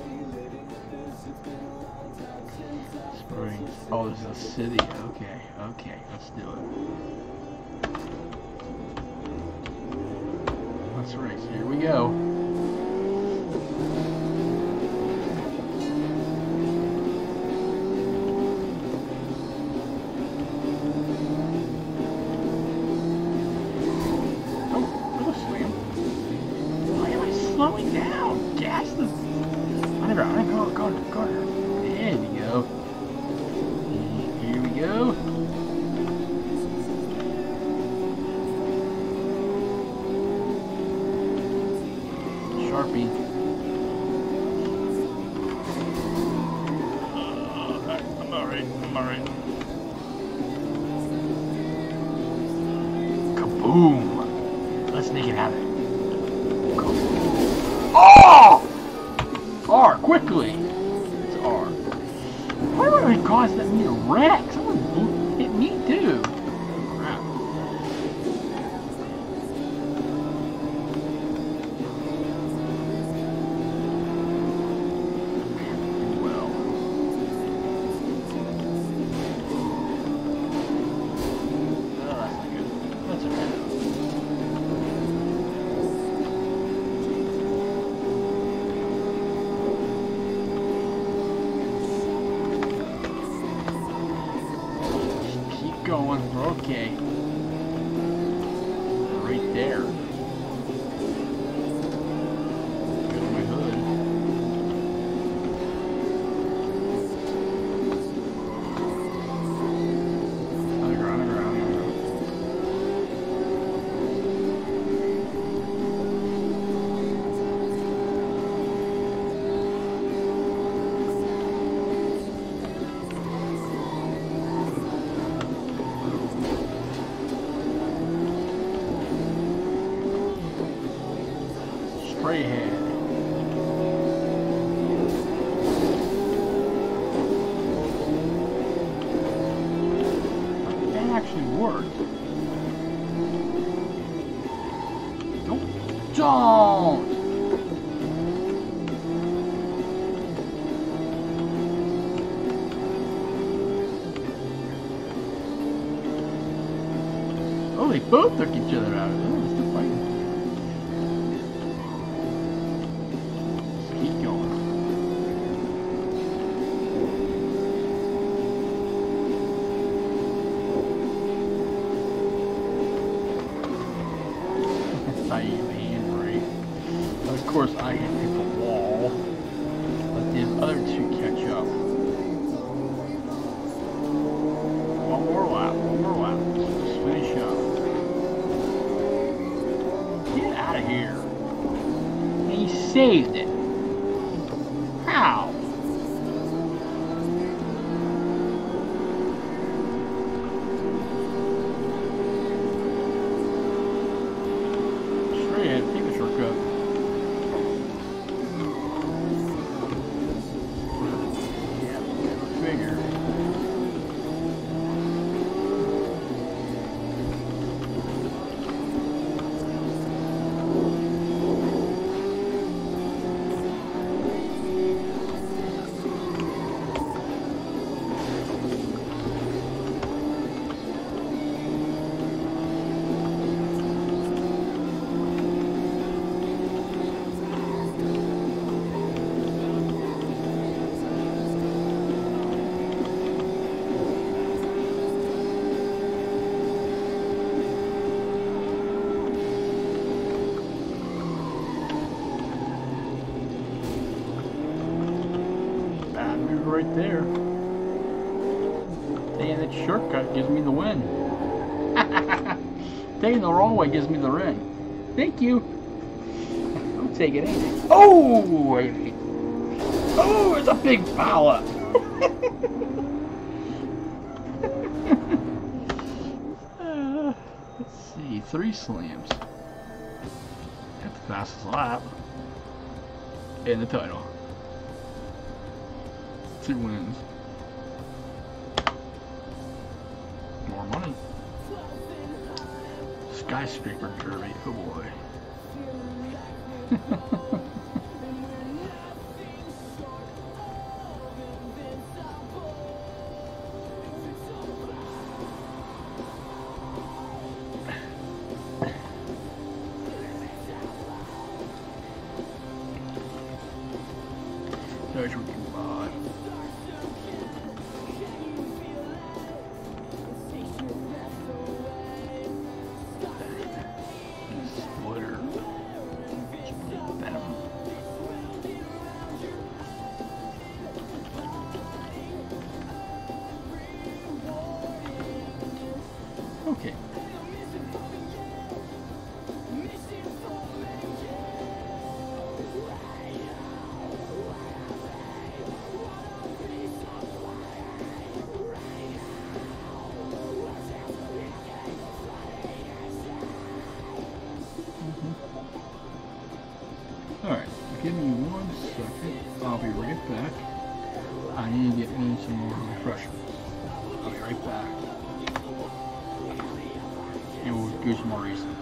Springs. Oh, this is a city. Okay, okay, let's do it. Let's race. Here we go. Slowing down, gas the. I never, I never go, go, go. There we go. Here we go. Sharpie. Uh, I'm alright. I'm alright. Boom. Let's make it happen. Go. Oh! R, quickly. It's R. Why would I cause that me to wreck? Someone hit me too. Crap. Well. Oh, that's not good. That's okay. Going, we're okay. Right there. Go to my hood. Underground, underground, underground. Straight ahead. That actually worked. Don't. Don't! Oh, they both took each other out. Oh, they're still fighting. Of course, I can hit the wall. Let the other two catch up. One more lap, one more lap. Just finish up. Get out of here. And he saved it. How? Straight ahead, take the shortcut. Right there. Taking that shortcut gives me the win. Taking the wrong way gives me the win. Thank you. I'm taking it. Oh! Oh, it's a big power. uh, let's see, three slams. That's the fastest lap. And the title. Two wins. More money. Skyscraper derby. Oh boy. There's what you buy. Splitter. Split venom. Okay. me one second. I'll be right back. I need to get me some more refreshments. I'll be right back. And we'll do some more racing.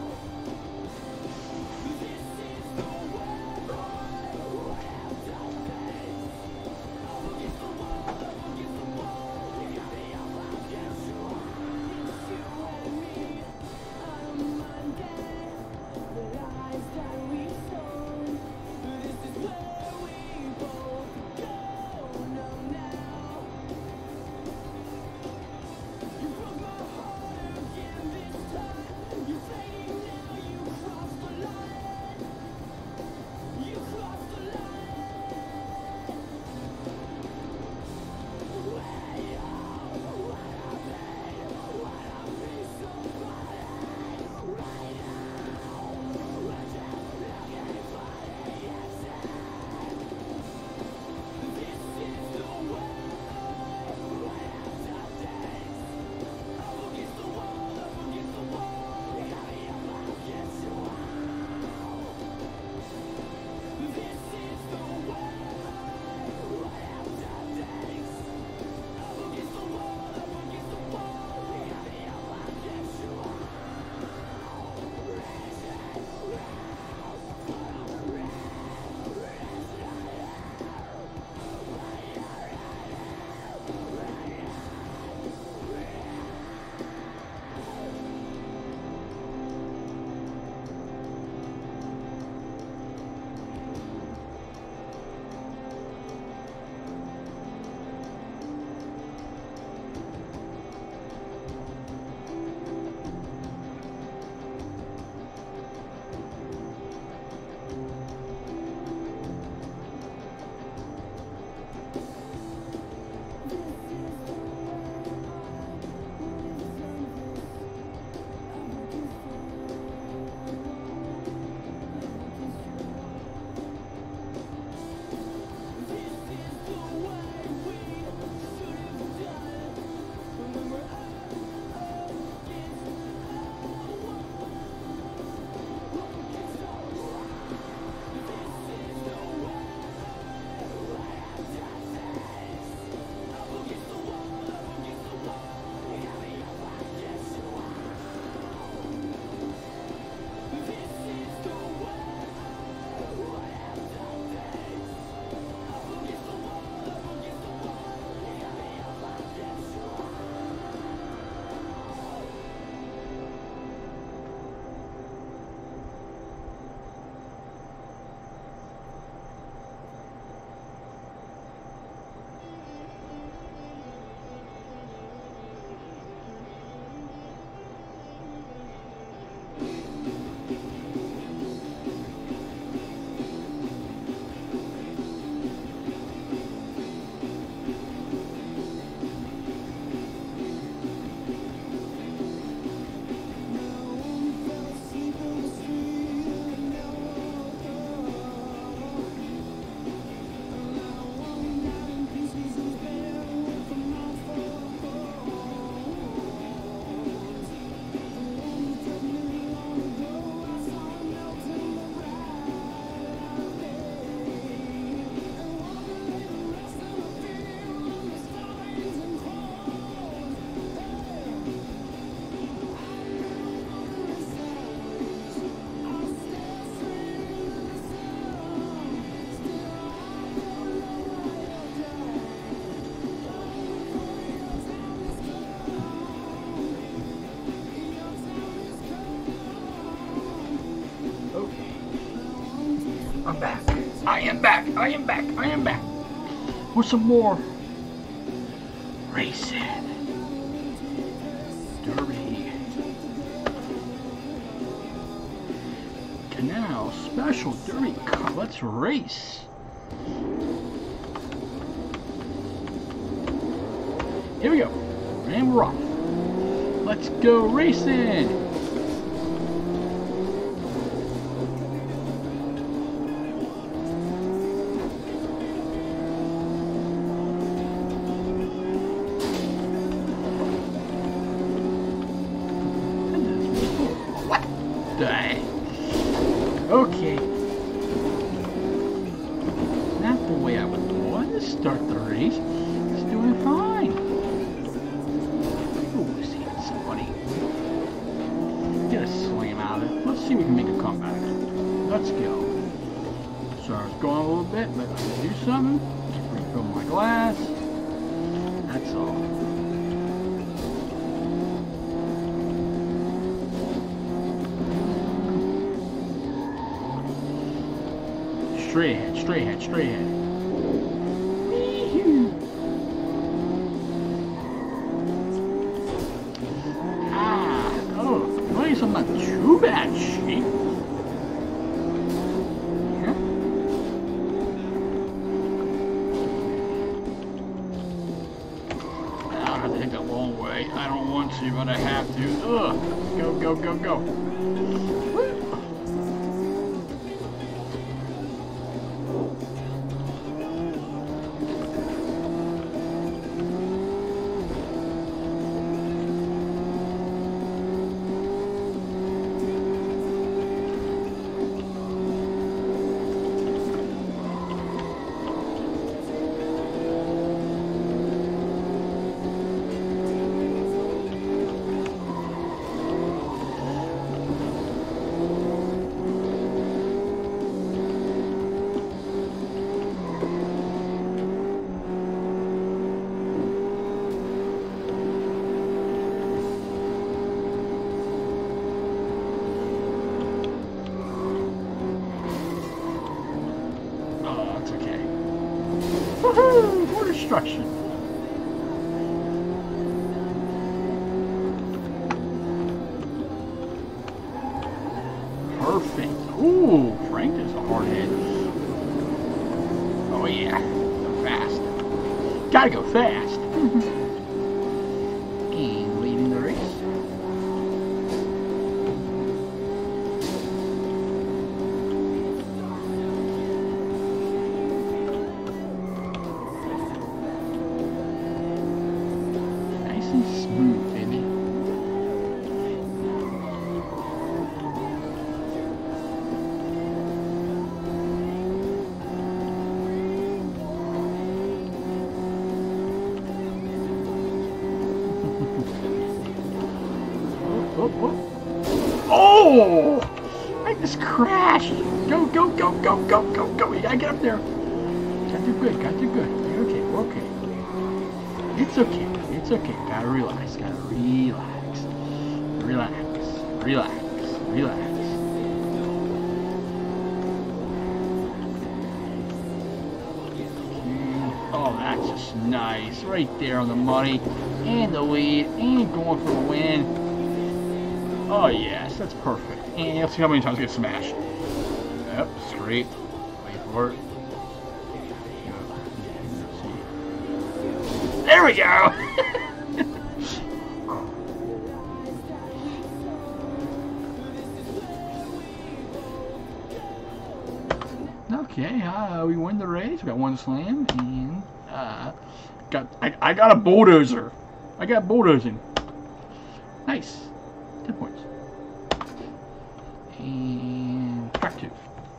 I'm back. I am back. I am back. I am back. For some more racing. Derby. Canal Special Derby Cup. Let's race. Here we go. And we're off. Let's go racing. Okay. going a little bit, but I can do something. Refill my glass. That's all. Straight ahead, straight ahead, straight ahead. Ah, oh, well, he's not too bad shape. Yeah. I don't have to take that long way. I don't want to, but I have to. Ugh. Go, go, go, go. Woohoo! More destruction. Perfect. Ooh, Frank is a hard hit. Oh yeah. Go fast. Gotta go fast. And leading the race. Smooth, baby. oh, oh, oh. Oh! I just crashed. Go, go, go, go, go, go, go. You gotta get up there. Gotta do good, gotta do good. You're okay, we're okay. It's okay. It's okay. Gotta relax. Gotta relax. Relax. Relax. Relax. Oh, that's just nice. Right there on the money. And the lead. And going for the win. Oh, yes. That's perfect. And let's see how many times we get smashed. Yep. Straight. Wait for it. There we go! Okay, uh, we won the race. We got one slam, and uh, got I, I got a bulldozer. I got bulldozing. Nice. Ten points. And track two.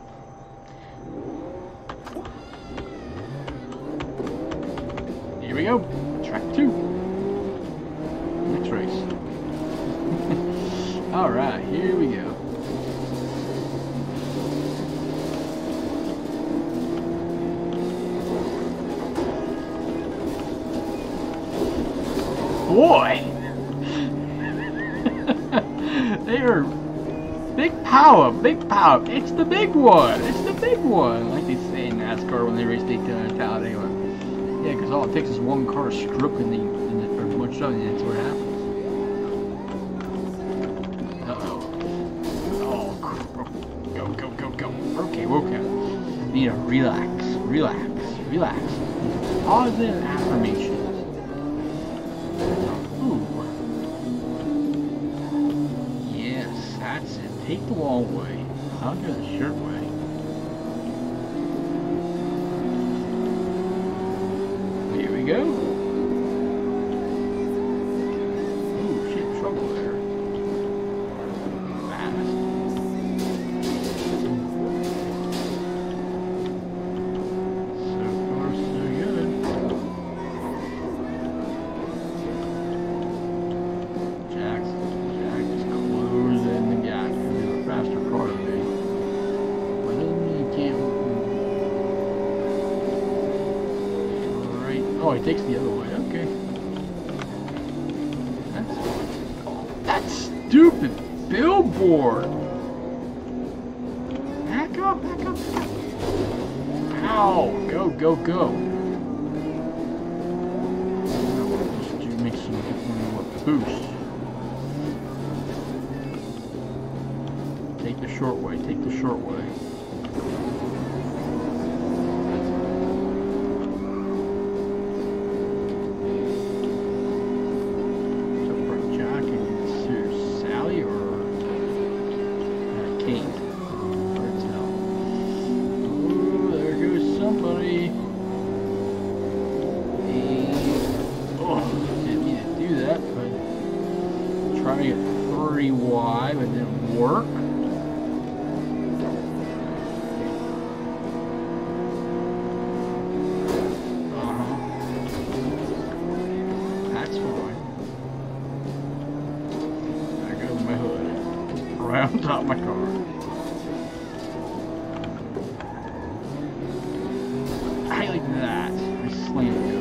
Here we go. Track two. Next race. Alright, here we go. Boy! They are big power, big power. It's the big one. It's the big one. Like they say in NASCAR when they race Daytona and Talladega. Yeah, because all it takes is one car stroke in the, in the or much of it, and that's what happens. Uh-oh. Oh, go, go, go, go. Okay, okay. Need to relax, relax, relax. Positive affirmations. Ooh. Yes, that's it. Take the long way. I'll go the short way. Go. Ooh, shit, trouble there. Fast. So far, so good. Jack's, Jack is closing the gap. He's a faster car today. Oh, he takes the other way. Okay. That's that stupid billboard. Back up, back up, back up. Ow! Go, go, go. Just do make some more boost. Take the short way, take the short way. Wide, but it didn't work. Uh-huh. That's fine. There goes my hood. Right on top of my car. I like that. I slammed it.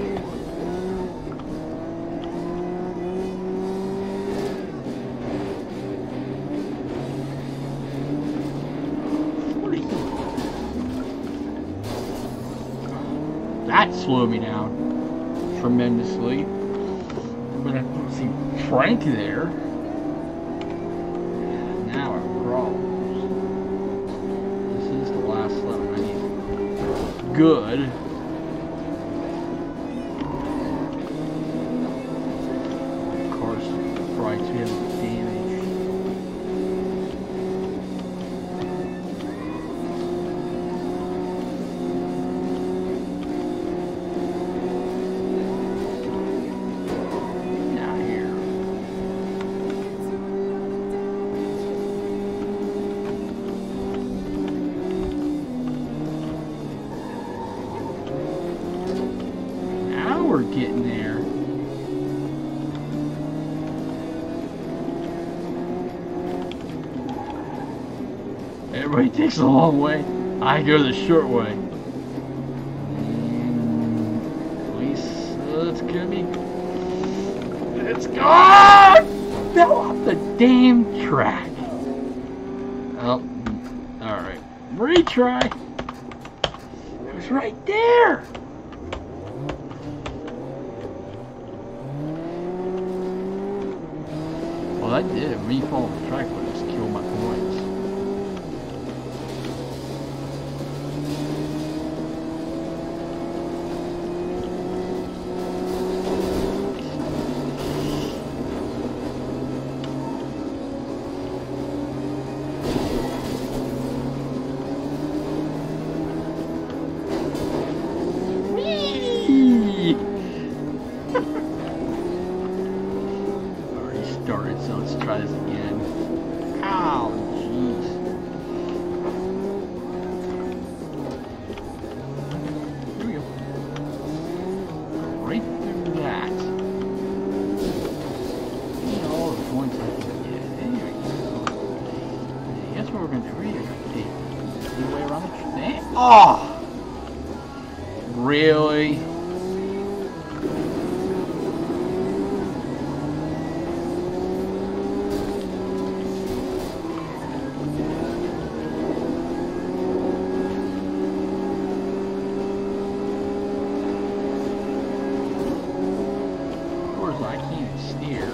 That slowed me down tremendously. But I don't see Frank there. Now I problems. This is the last level. I need good. Of course, Frank's we have damage. We're getting there. Everybody takes the long way. I go the short way. And at least uh, it's gonna be. It's gone. Fell off the damn track. Oh, all right. Retry. It was right there. Well, I did. Me falling the track would just kill my points. Whee! Already started, so let's try this again. Ow, jeez. Here we go. Right through that. Need all the points I can get. There we go. Guess what we're gonna do? We're gonna take the way around the thing. Oh! Really? Of course, I can't steer.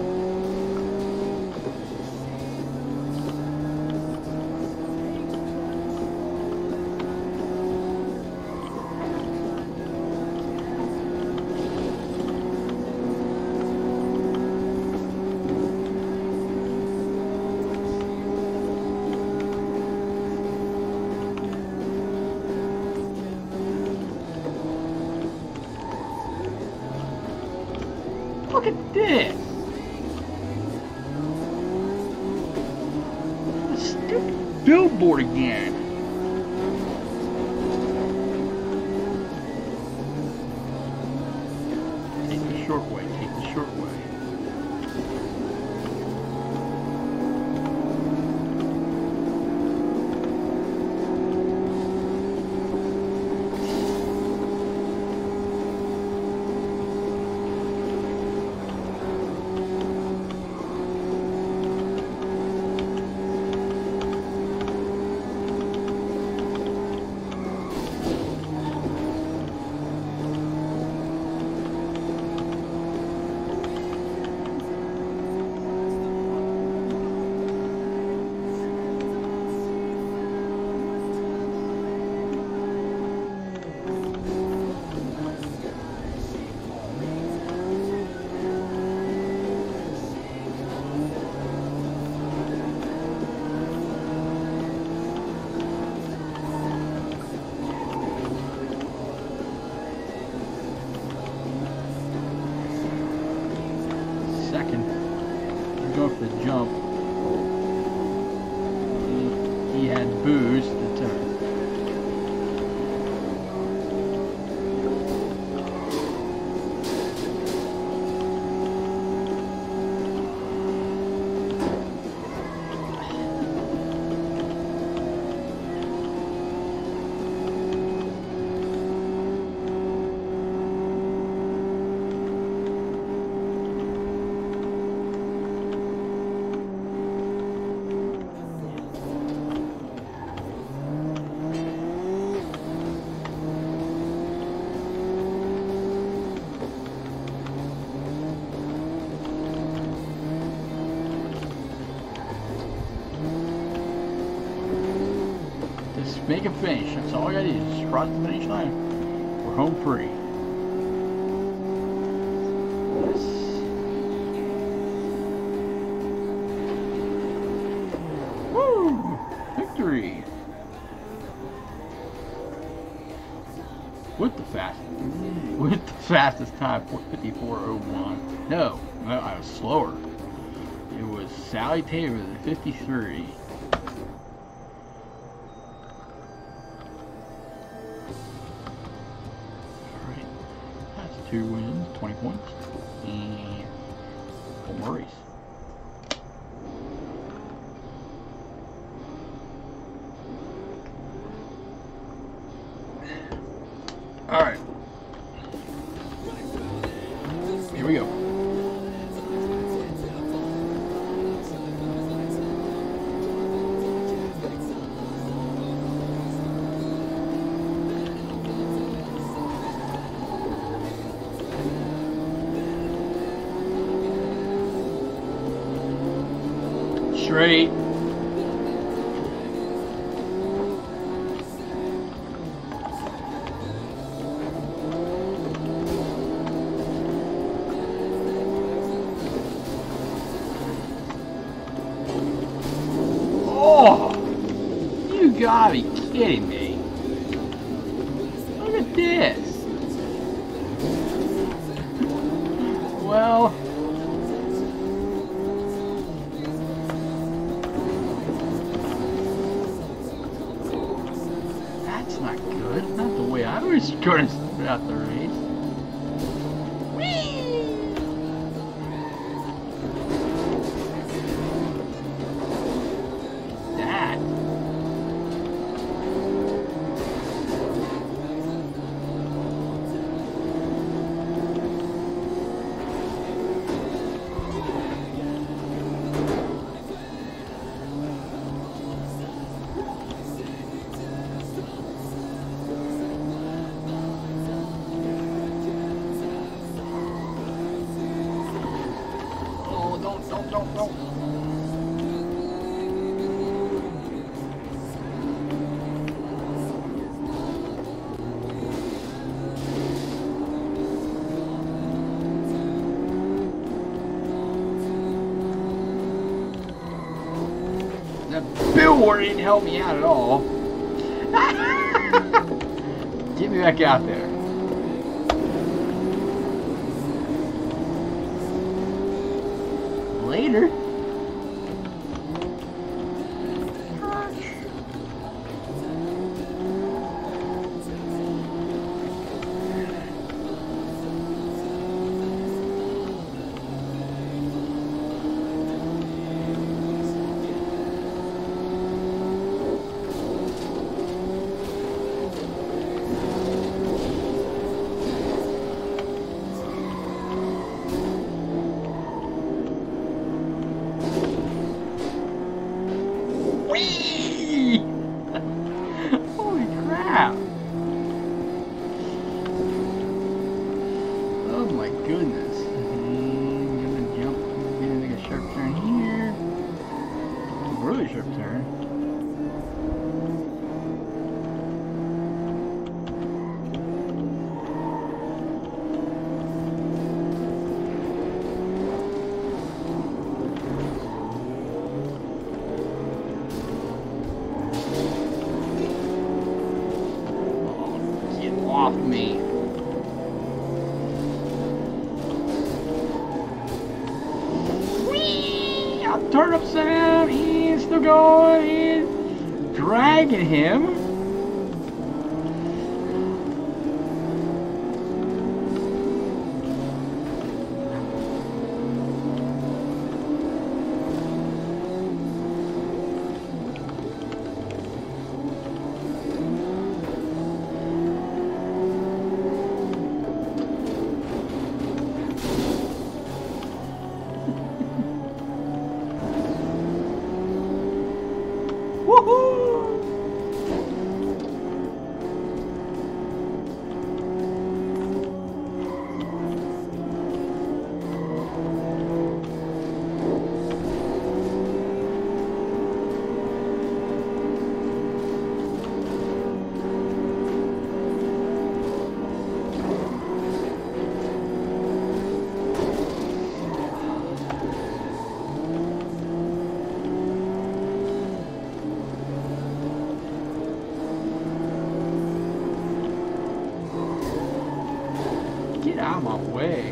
Look at this! The stupid billboard again! Take the short way, take the short way. second. He's going for the jump. He, he had boost to turn. Make a finish. That's all I gotta do. Just cross the finish line. We're home free. Yes. Woo! Victory! With the fast, with the fastest time, four fifty-four oh one. No, no, I was slower. It was Sally Taylor, the fifty-three. Two wins, twenty points, and four worries. All right, here we go. Straight. Oh, you gotta be kidding me. Look at this. Well, not good. Not the way I was going to start out the race. Whee! That. Don't, don't, don't. That billboard didn't help me out at all. Get me back out there. Later. turnip sound, and still going, and dragging him. Get out of my way.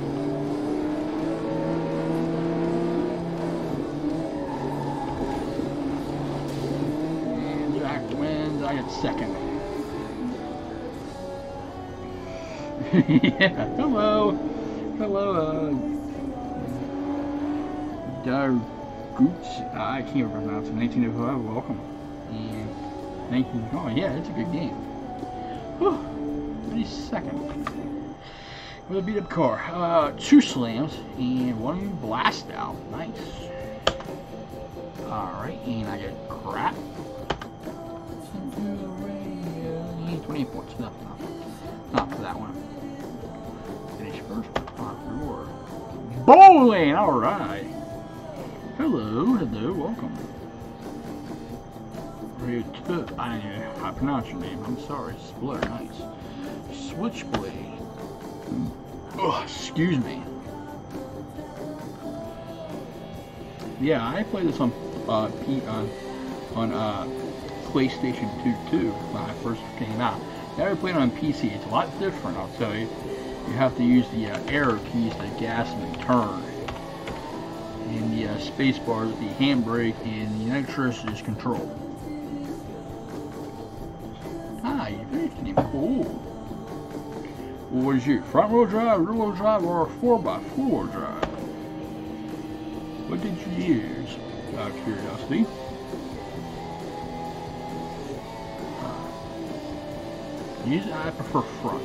And Jack wins. I get second. Yeah. Hello. Hello. Uh, Dar Gooch. I can't pronounce it. nineteen oh five. Welcome. And nineteen. Oh yeah, it's a good game. Whew. thirty-second. With a beat up car. Uh, two slams and one blast out. Nice. Alright, and I get crap. twenty-eight points. No, no. Not for that one. Finish first. Entrepreneur. Bowling! Alright. Hello, hello, welcome. I don't know how to pronounce your name. I'm sorry. Splitter, nice. Switchblade. Oh, excuse me. Yeah, I played this on uh, P on on uh, PlayStation two too when I first came out. Never played it on P C. It's a lot different, I'll tell you. You have to use the uh, arrow keys to gas and turn, and the uh, space bar is the handbrake, and the nitrous is control. Ah, you finished the game. Cool. What was you? Front wheel drive, rear wheel drive, or four by four wheel drive? What did you use? Out of curiosity. Uh, use I prefer front.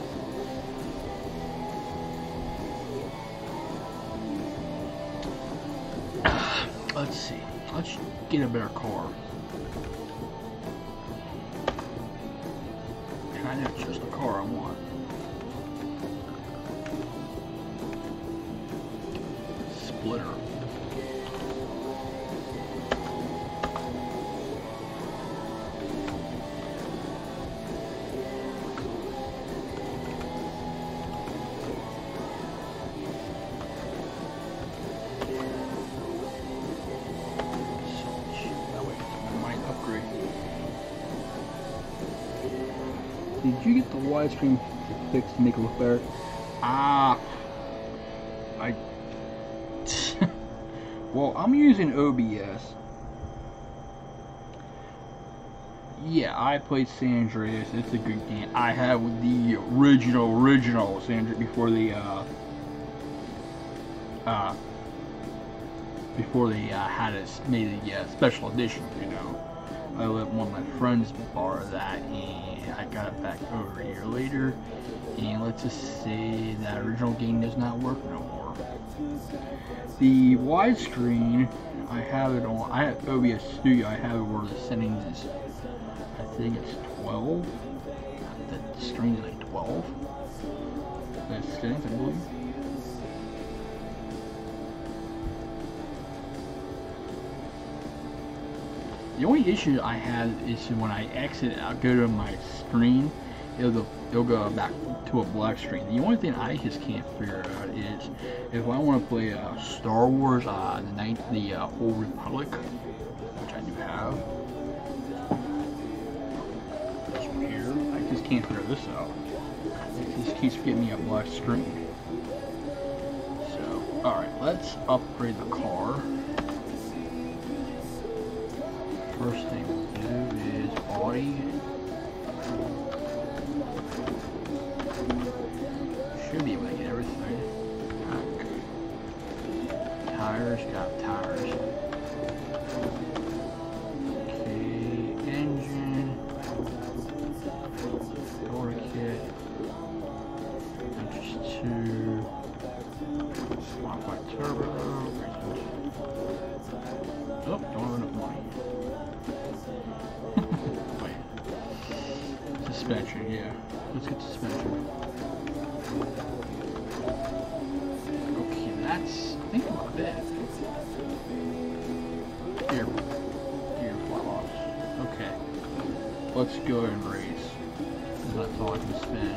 Let's see. Let's get a better car. Kind of just the car I want. Splitter. Did you get the widescreen fixed to make it look better? Ah, I. Well, I'm using O B S. Yeah, I played San Andreas. It's a good game. I have the original, original San Andreas before the uh, uh, before they uh, had it made a uh, special edition. You know, I let one of my friends borrow that, and I got it back over a year later. And let's just say that original game does not work no more. The widescreen, I have it on. I have O B S Studio. I have it where the settings is. I think it's twelve. The screen is like twelve. The settings, I believe. The only issue I have is when I exit, I'll go to my screen, it'll go, it'll go back to a black screen. The only thing I just can't figure out is if I want to play uh, Star Wars, uh, the night, the uh, Old Republic, which I do have. This one here, I just can't figure this out. It just keeps getting me a black screen. So, all right, let's upgrade the car. first thing we'll do is body. Should be able to get everything. Okay. Tires, got tires. Okay, engine. Door kit. Just two. Modify turbo. Oh, don't have enough money. Wait. Suspension, yeah. Let's get suspension. Okay, that's, I think, about it. Gear. Gear flaps. Okay. Let's go ahead and race. That's all I can spin.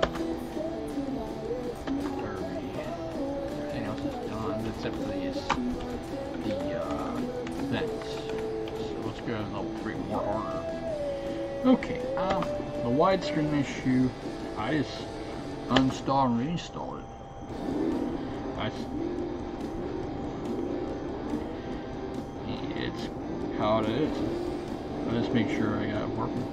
Derby. Everything else is done except for these, the, uh, vents. So let's go to level three more harder. Okay, um, the widescreen issue, I just uninstalled and reinstalled it. That's, it's how it is. I'll just make sure I got it working.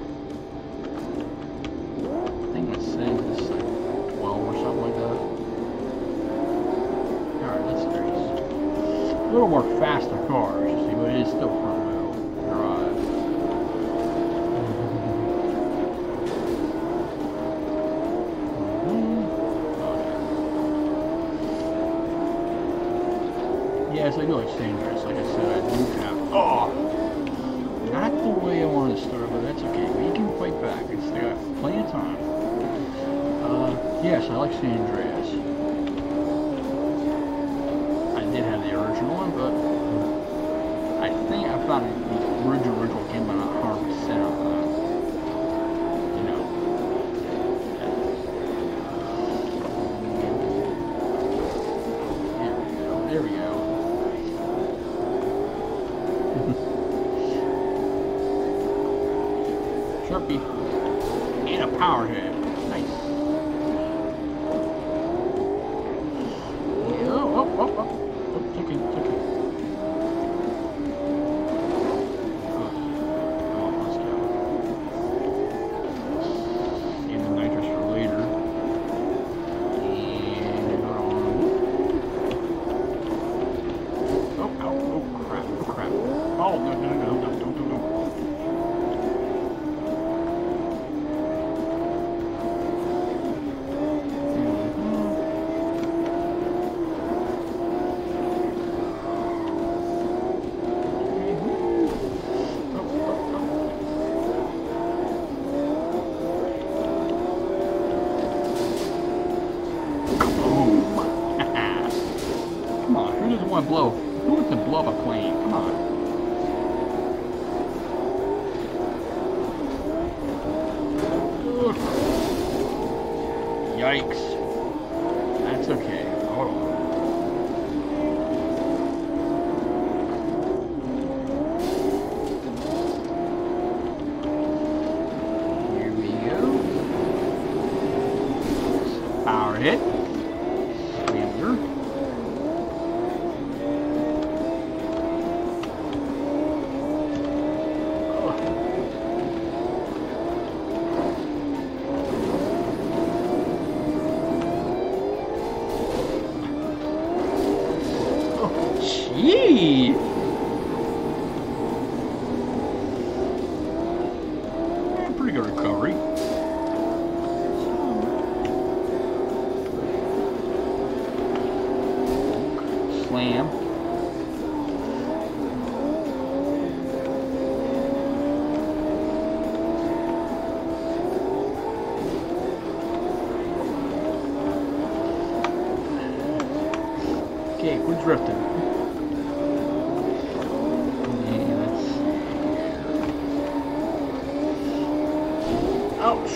I think it says it's like twelve or something like that. Alright, let's race. A little more faster cars, you see, but it is still front wheel drive. Yes, I do like dangerous. Like I said, I do have. Oh! Not the way I wanted to start, but that's okay. We can fight back. It's got plenty of time. Uh, yes, I like San Andreas. I did have the original one, but I think I found the original original game, but not one hundred percent of that. You know. There we go. There we go. Sharpie. And a power head. Nice. Yeah, oh, oh, oh, oh. Oh, it's okay, it's okay. Oh, oh, let's go. Save the nitrous for later. And hold on. Oh, ow, oh, crap, oh, crap. Oh, no, no, no, no, don't, don't, don't. Blow. Who wants to blow up a plane? Come on. Ugh. Yikes. That's okay. Hold on. Here we go. Power hit. Scrambler. Gee! Yeah, pretty good recovery. Slam. Okay, we're drifting. Ouch!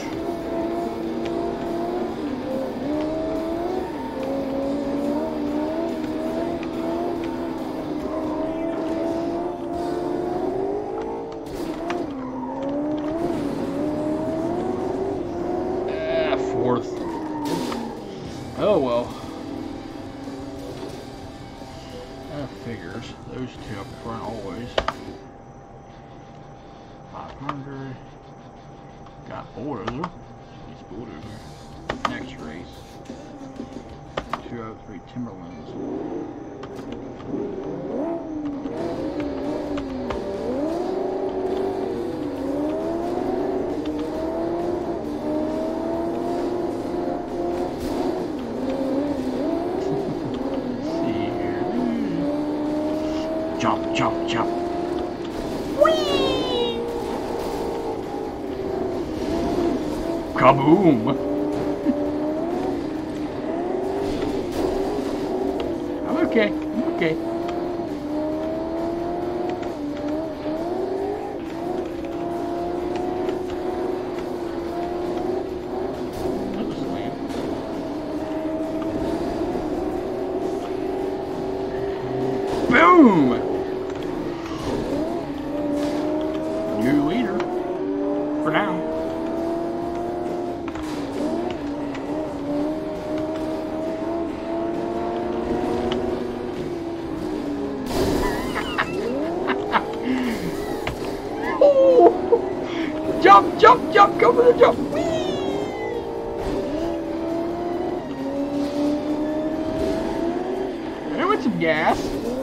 Ah, fourth. Oh well. That figures. Those two up front always. hundred. Got Bulldozer. He's Bulldozer. Next race. two oh three Timberlands. Jump, jump, jump. Whee! Kaboom! I'm okay. I'm okay. Boom! New leader for now. Oh! Jump, jump, jump, go for the jump. Whee! There went some gas.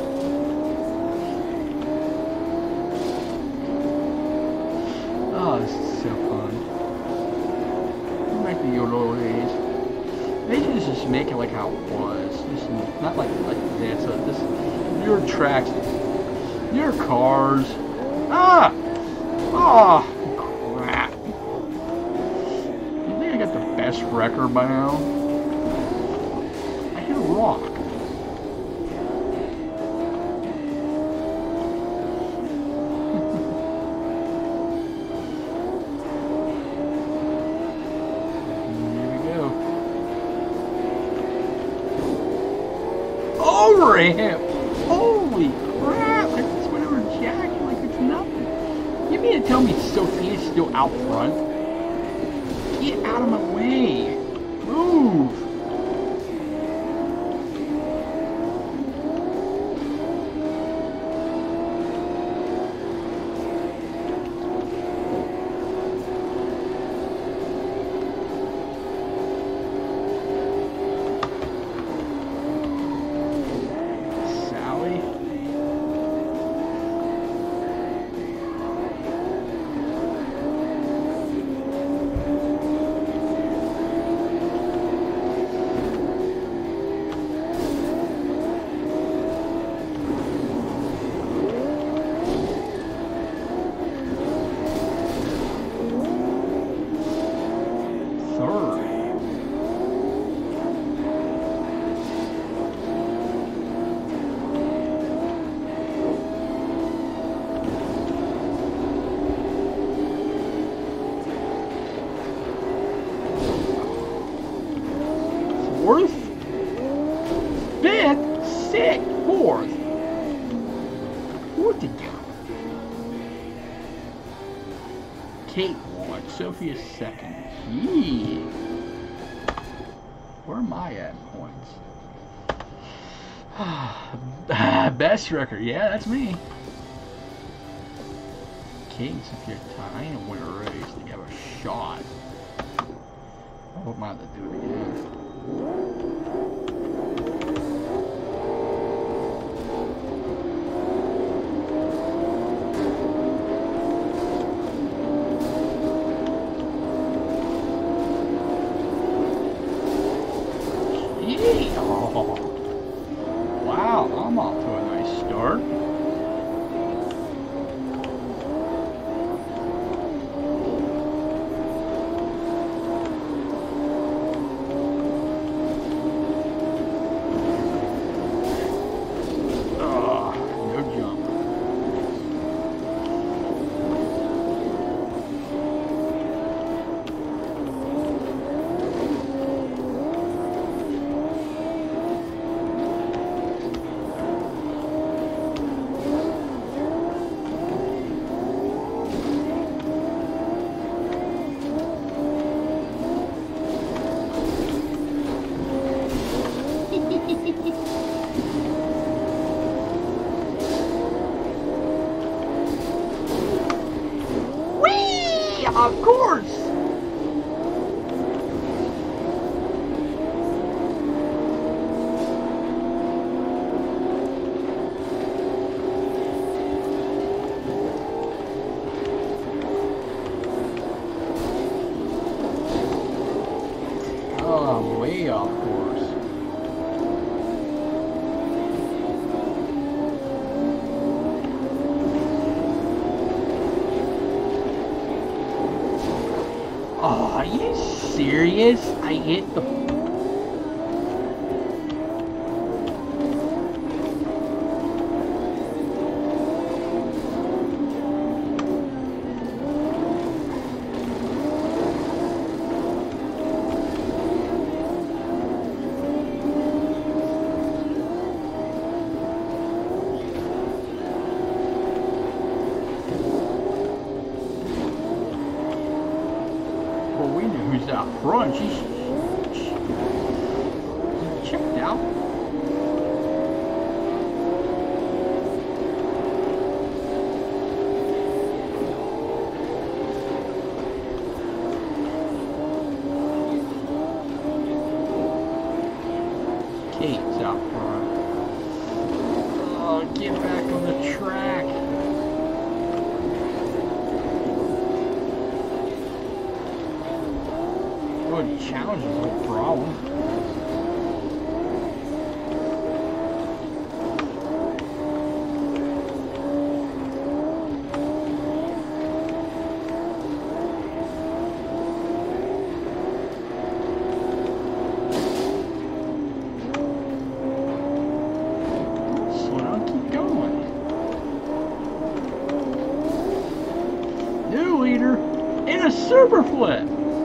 Oh, this is so fun. Like the old days. They should just make it like how it was. Just not like like this. So this, your tracks, your cars. Ah! Oh, crap! You think I got the best record by now? I hit a rock. Ramp. Holy crap! I just went over jacking like it's nothing. You mean to tell me Sophia's still out front? Get out of my way! Move! Fourth, fifth, sixth, fourth. Fourth again. Kate won. Sophia's second. Yee. Where am I at in points? Best record. Yeah, that's me. Kate and Sophia tie. I ain't gonna win a race. They have a shot. I hope I'm to do it again. Oh. Wow, I'm off to a nice start. Whee! Of course! Oh, way off course. Oh, are you serious? I hit the... Well, we know who's out front. She's, she's checked out. Kate's out front. Oh, get back on the track. Well, the challenge is no problem. Slow down, keep going. New leader in a super flip.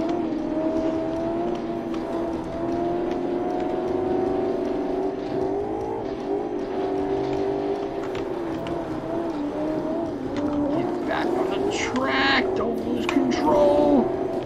Track, don't lose control.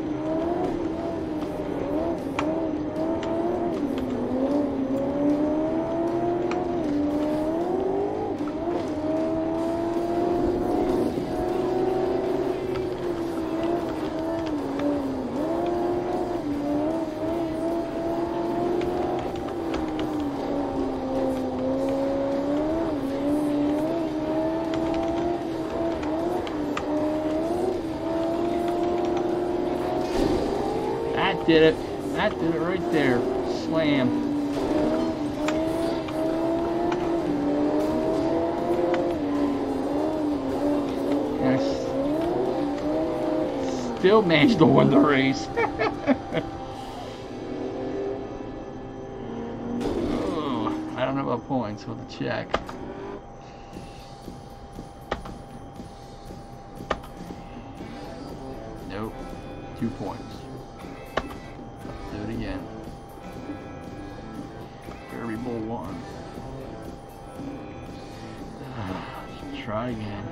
That did it. That did it right there. Slam. And I s still managed to win the race. Oh, I don't know about points. We'll have to check. Nope. Two points. Do it again. Variable one. Let's try again.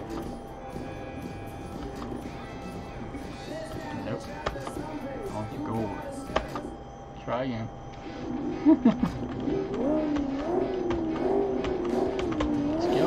Nope. Off the goal. Try again. Let's go.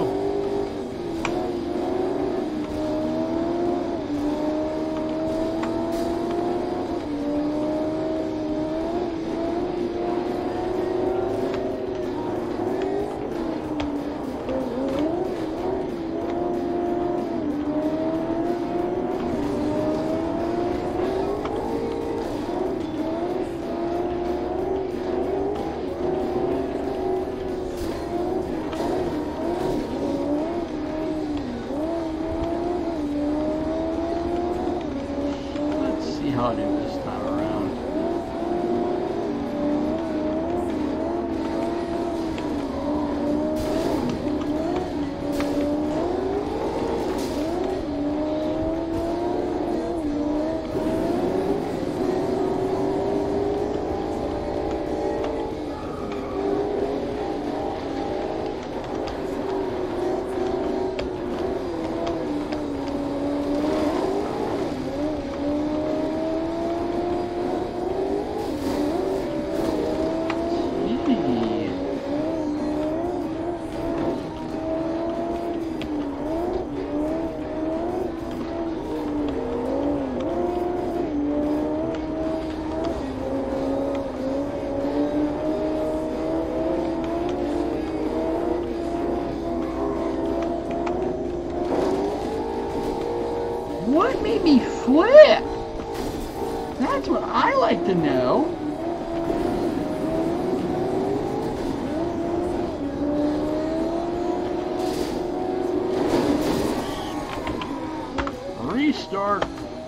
What made me flip? That's what I like to know. Restart.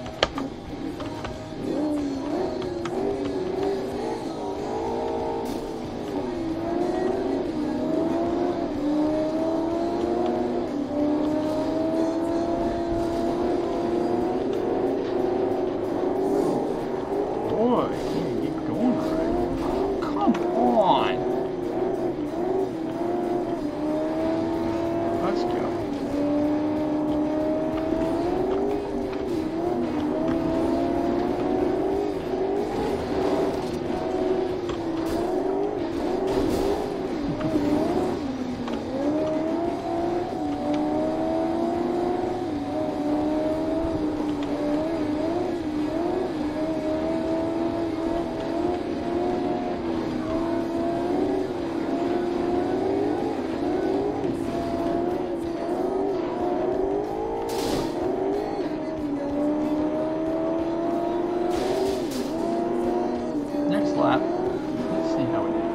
Boy, can't get going right. Oh, come on. Let's go. Next lap. Let's see how we do.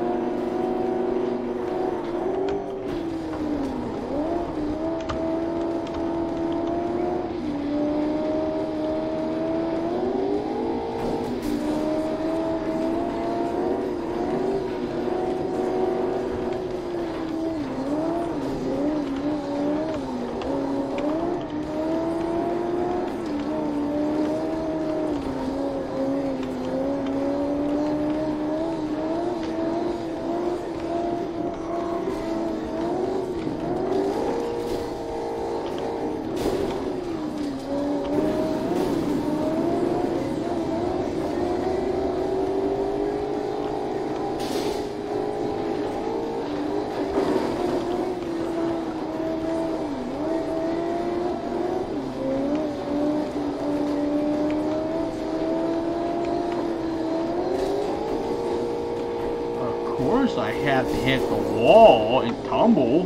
Of course I have to hit the wall and tumble.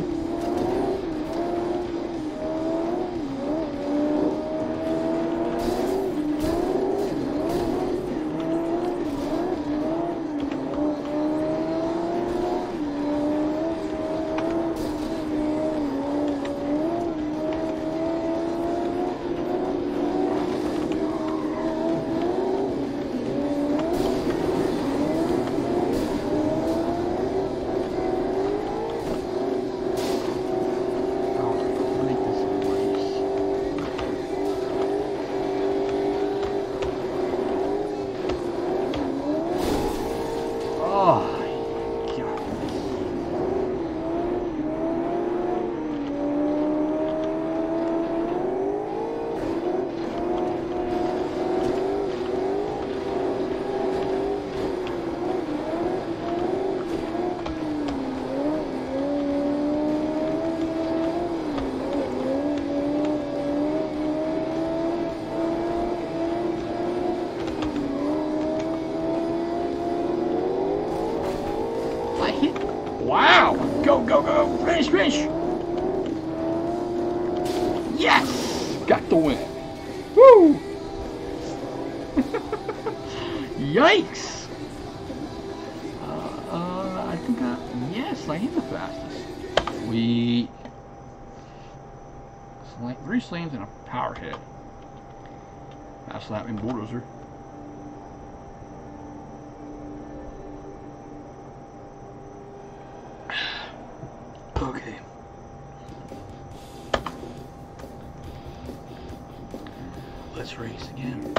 Wow! Go, go, go! Finish, finish! Yes! Got the win. Woo! Yikes! Uh, uh, I think I... Yes, I am the fastest. Sweet. Slam, three slams and a power hit. Fast lap and bulldozer. Okay. Let's race again.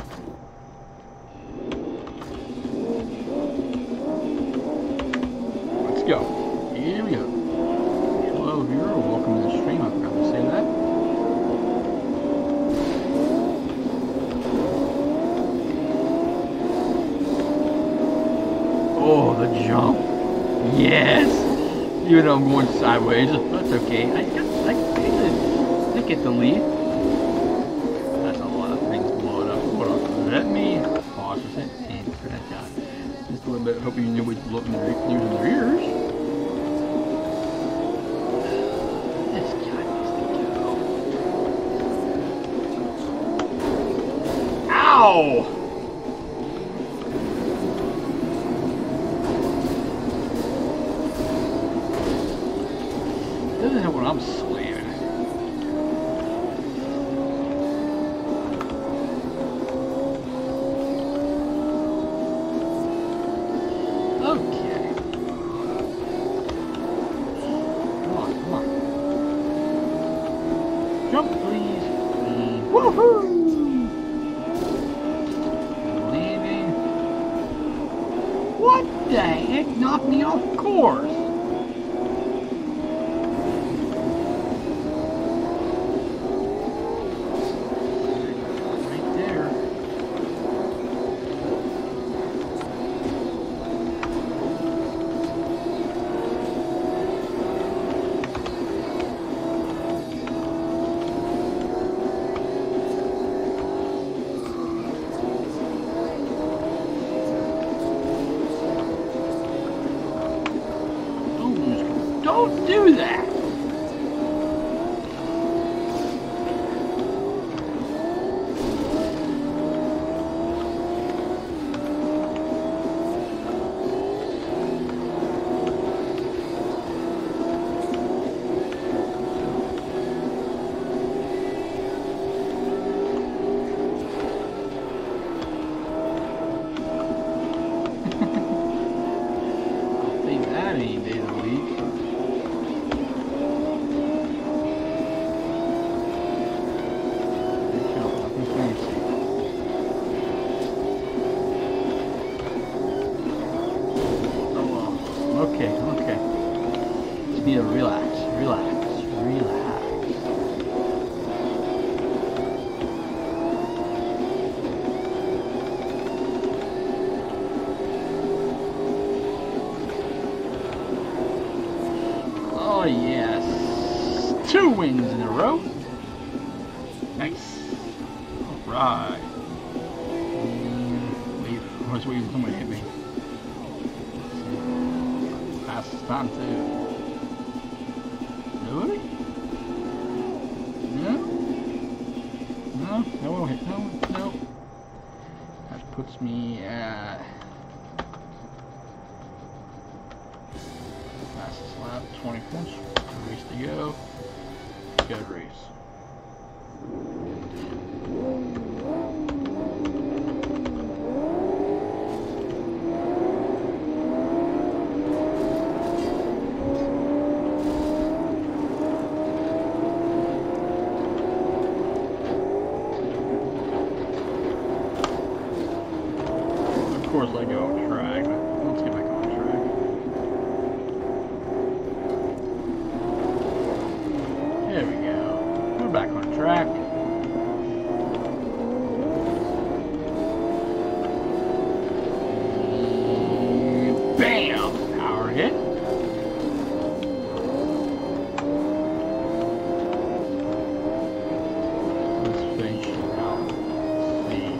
Let's go. Here we go. Hello viewer, welcome to the stream. I forgot to say that. Oh, the jump. Yes! Even though I'm going sideways, that's okay. I got, I get I get the lead. That's a lot of things blowing up. Hold on, let me pause a second and turn that down. Just a little bit, hoping nobody's losing their, losing their ears. This guy needs to go. No! This isn't what I'm slamming. Okay. Come on, come on. Jump, please. Mm. Woohoo! Landing. What the heck knocked me off course? Don't do that! I'll take that any day of the week. Okay, okay. Just need to relax, relax, relax. Oh yes, two wins in a row. Nice. All right. And wait, I was waiting for someone to hit me. Fastest time too. Nobody? No? No? No one hit. No? No. That puts me at fastest lap, twenty points. Race to go. Good race. Of course, I go on track. Let's get back on track. There we go. We're back on track. And bam! Power hit. Let's finish it out. Let's see.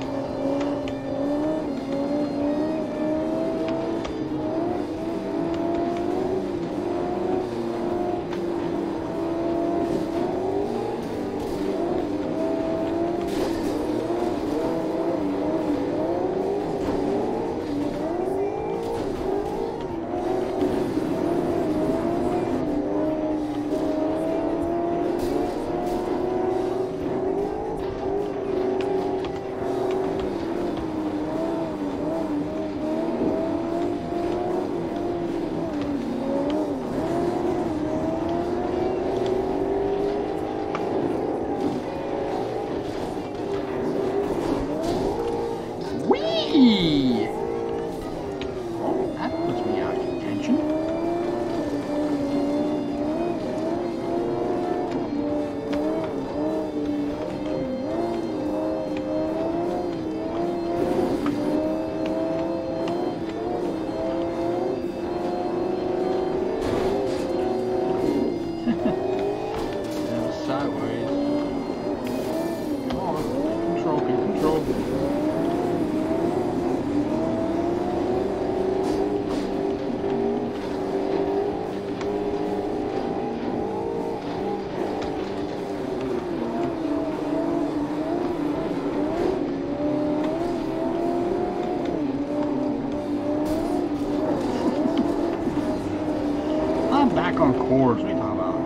chords. What are you talking about?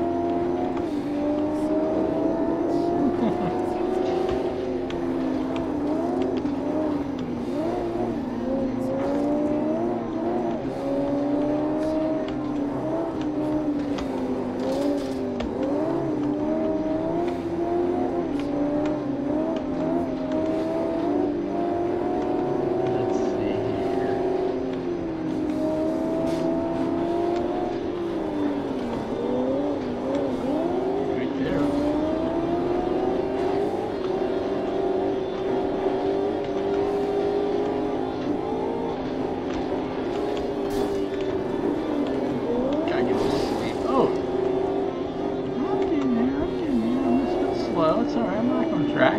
It's alright, I'm back on track.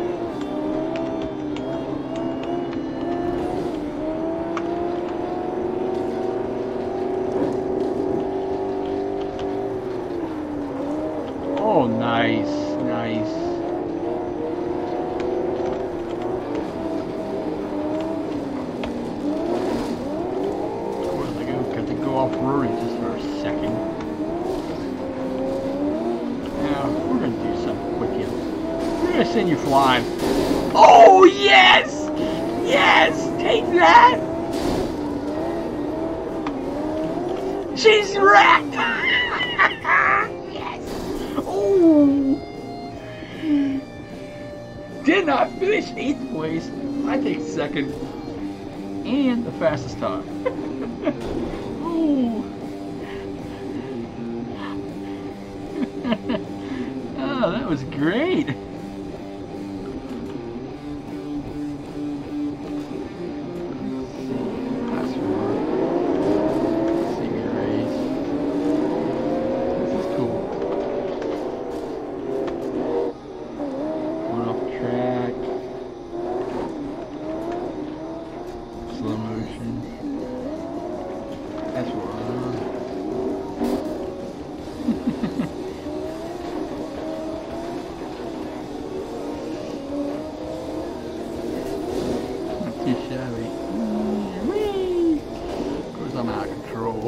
Oh, nice, nice. Of course, I go, got to go off-roading just for a second. Now, we're gonna do something quick here. We're gonna send you flying. Oh, yes! Yes! Take that! She's wrecked! Yes! Oh! Did not finish eighth place. I take second. And the fastest time. Oh! Oh, that was great! Slow motion. That's what we're on. Not too shabby. Whee! Of course I'm out of control.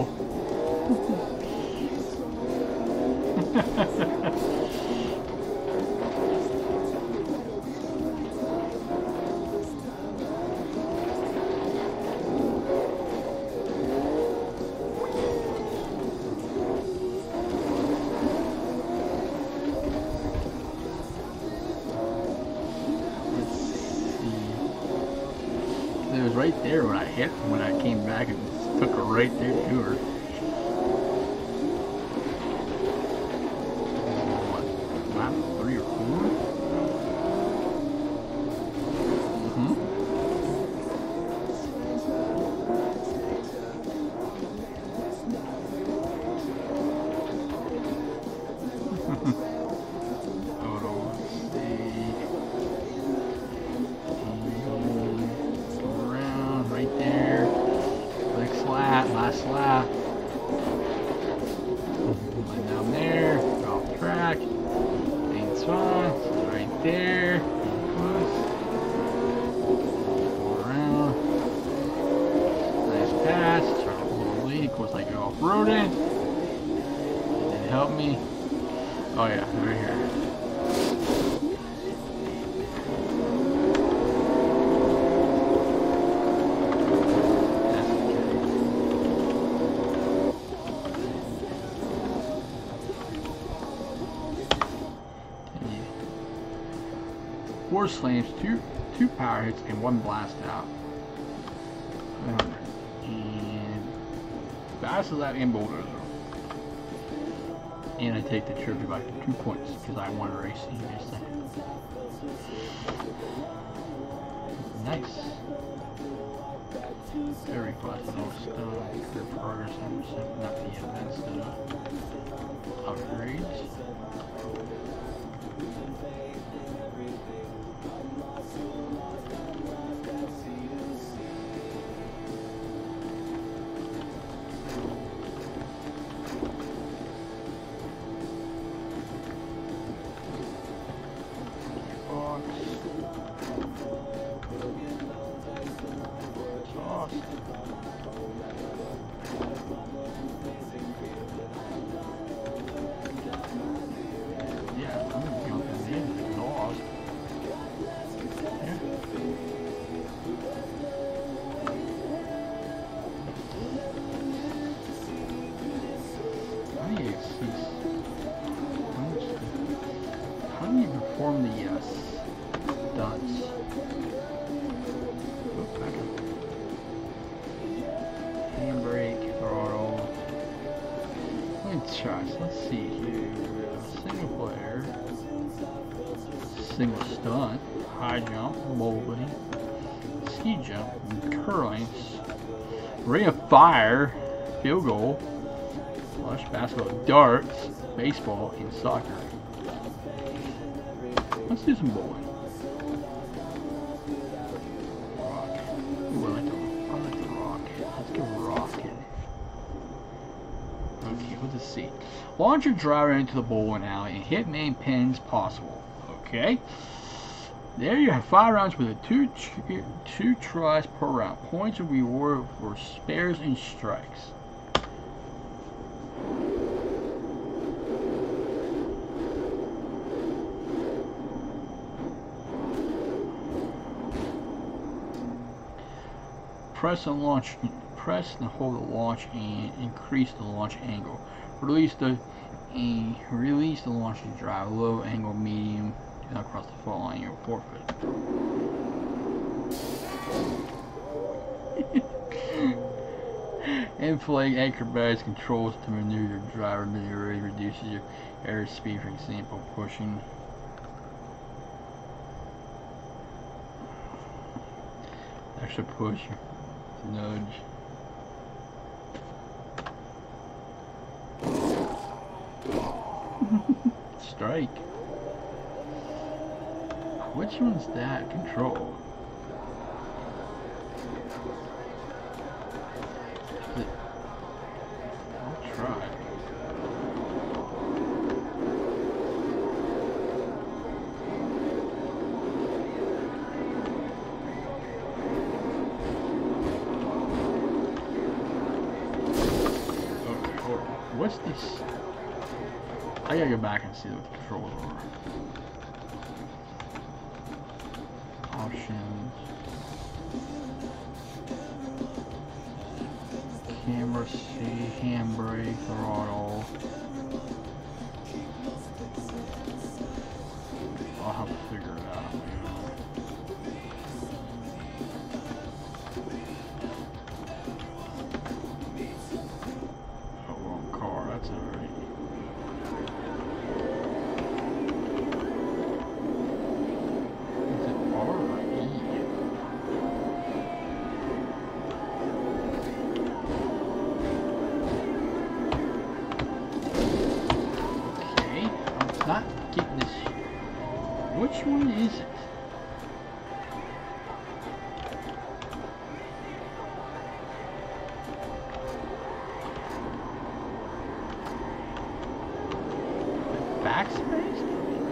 It was right there when I hit, when I came back and took her right there to her. What, lap three or four? Mm-hmm. Last lap. Line down there, off track. Ain't fine. So right there. Close. Go around. Nice pass. Try to hold the lead. Of course, I go off roading. Didn't help me. Oh yeah, right here. Four slams, two two power hits, and one blast out. And fastest lap and bulldozer. And I take the trophy by two points because I won a race in a second. Nice. Very fast milestone. Career progress number seven, not the advanced uh, upgrades. Let me try. So let's see here. Single player. Single stunt. High jump. Bowling. Ski jump. Curling. Ring of fire. Field goal. Flush basketball. Darts. Baseball. And soccer. Let's do some bowling. Rock. Ooh, I like the, I like the rock. Let's go rocking. Okay, let's just see. Launch your driver into the bowling alley and hit main pins possible. Okay. There you have five rounds with a two two tries per round. Points will be rewarded for spares and strikes. Press and launch. Press and hold the launch and increase the launch angle. Release the and release the launch to drive low angle, medium. Do not cross the fault line. You're forfeit. Inflate acrobatics controls to maneuver your driver. Maneuver reduces your airspeed. For example, pushing. Extra push. Nudge. Strike. Which one's that? Control. Is it? I'll try. Okay, hold on. What's this? I gotta go back and see what the controls are. Options. Camera C, handbrake, throttle. I'll have to figure it out. Oh, wrong car, that's alright. Not getting this. Which one is it? Backspace?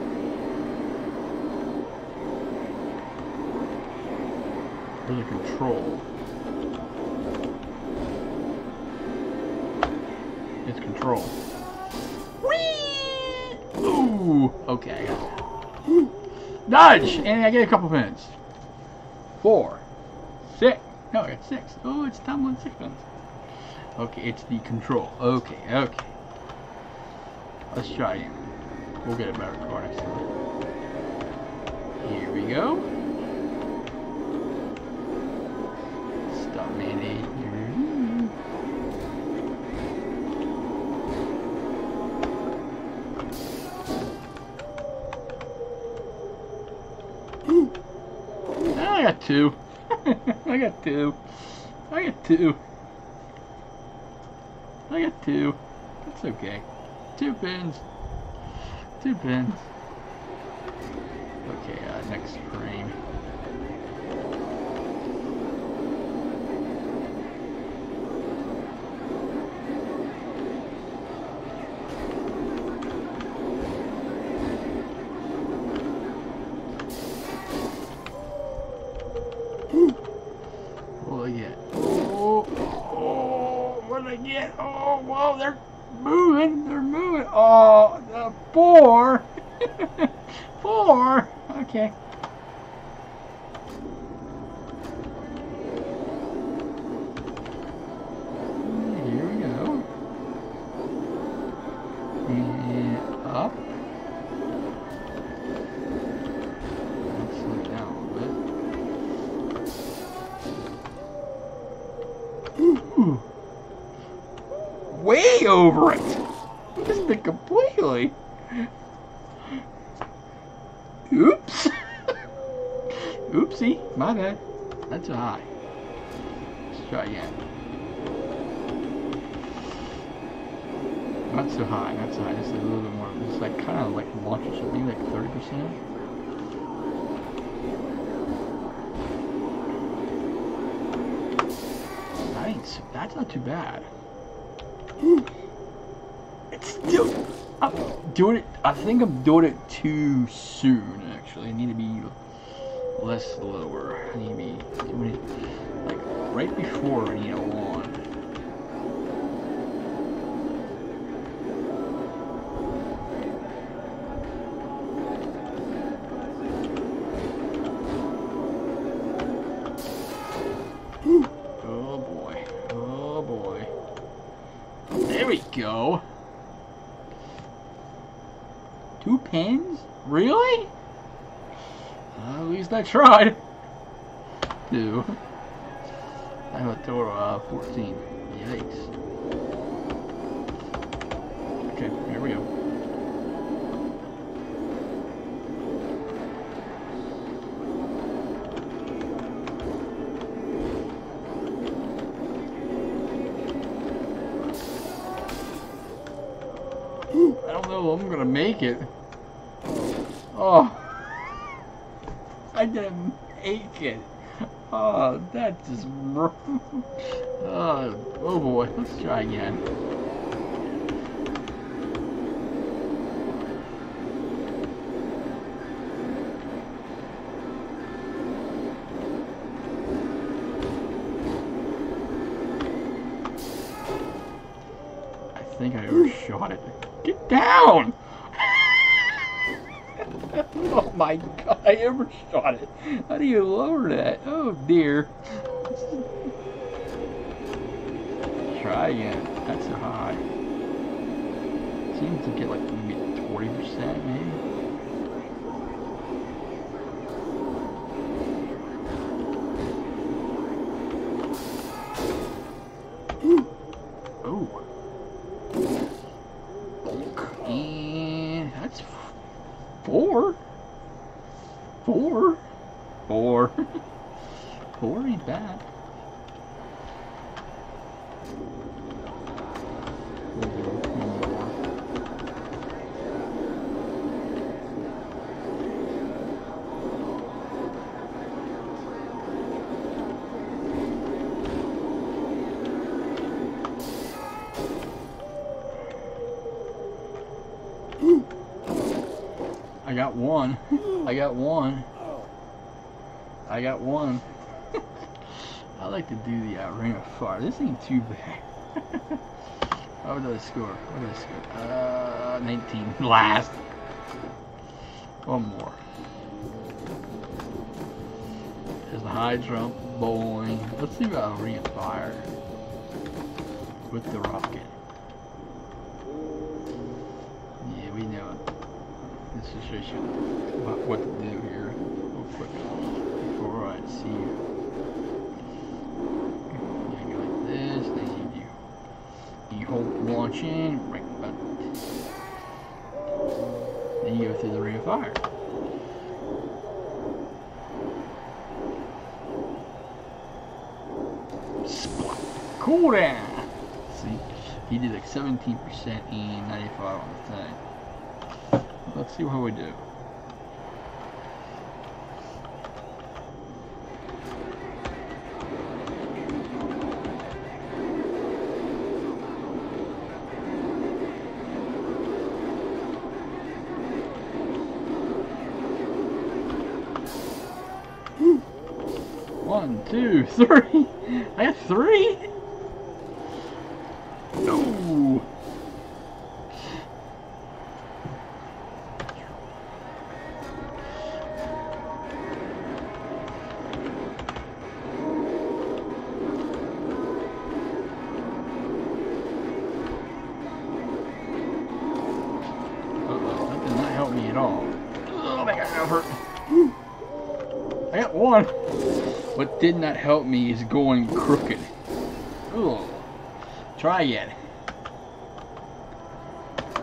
Or the control? It's control. Ooh, okay, I got it. Dodge! And I get a couple pins. Four. Six. No, I got six. Oh, it's time on six pins. Okay, it's the control. Okay, okay. Let's try again. We'll get a better car next time. Here we go. Stop Mandy. I got two. I got two. I got two. I got two. That's okay. Two pins. Two pins. Okay, uh, next frame. What did I get? Oh, oh, what did I get? Oh, whoa, they're moving, they're moving. Oh, uh, four. Four. Okay. Here we go. And up. Let's slow down a little bit. Ooh. Way over it. Missed it completely. Oops. Oopsie. My bad. That's too high. Let's try again. Not so high, not so high, just like a little bit more. It's like kind of like launches, so maybe like thirty percent. Nice, that's not too bad. It's still, I'm doing it, I think I'm doing it too soon actually. I need to be less lower. I need to be doing it like right before I need a launch. Oh boy, oh boy. There we go. Two pins? Really? Uh, at least I tried. Two. I have a total of fourteen. Yikes. Okay, here we go. I don't know if I'm gonna make it. Oh, I didn't make it. Oh, that's just rough. Oh, oh boy, let's try again. I think I overshot it. Get down! Oh my god, I overshot it. How do you lower that? Oh dear. Try again. That's so high. Seems to get like maybe twenty percent maybe. Oh. And that's four. Four. Four. Four ain't bad. I got one. I got one. I got one. I like to do the uh, Ring of Fire. This ain't too bad. How did I score? What did I score? Uh, nineteen. Last. One more. There's the high jump, bowling. Let's see about Ring of Fire with the rocket. Yeah, we know it. This is just about what to do here real quick before I see you. You go like this, then you do. You hold launch in, right button. Then you go through the Ring of Fire. Splat. Cool down. See, he did like seventeen percent and ninety-five on the thing. Let's see how we do. One, two, three. I got three. No. Me at all. Oh my god, that hurt. I got one. What did not help me is going crooked. Ooh. Try again.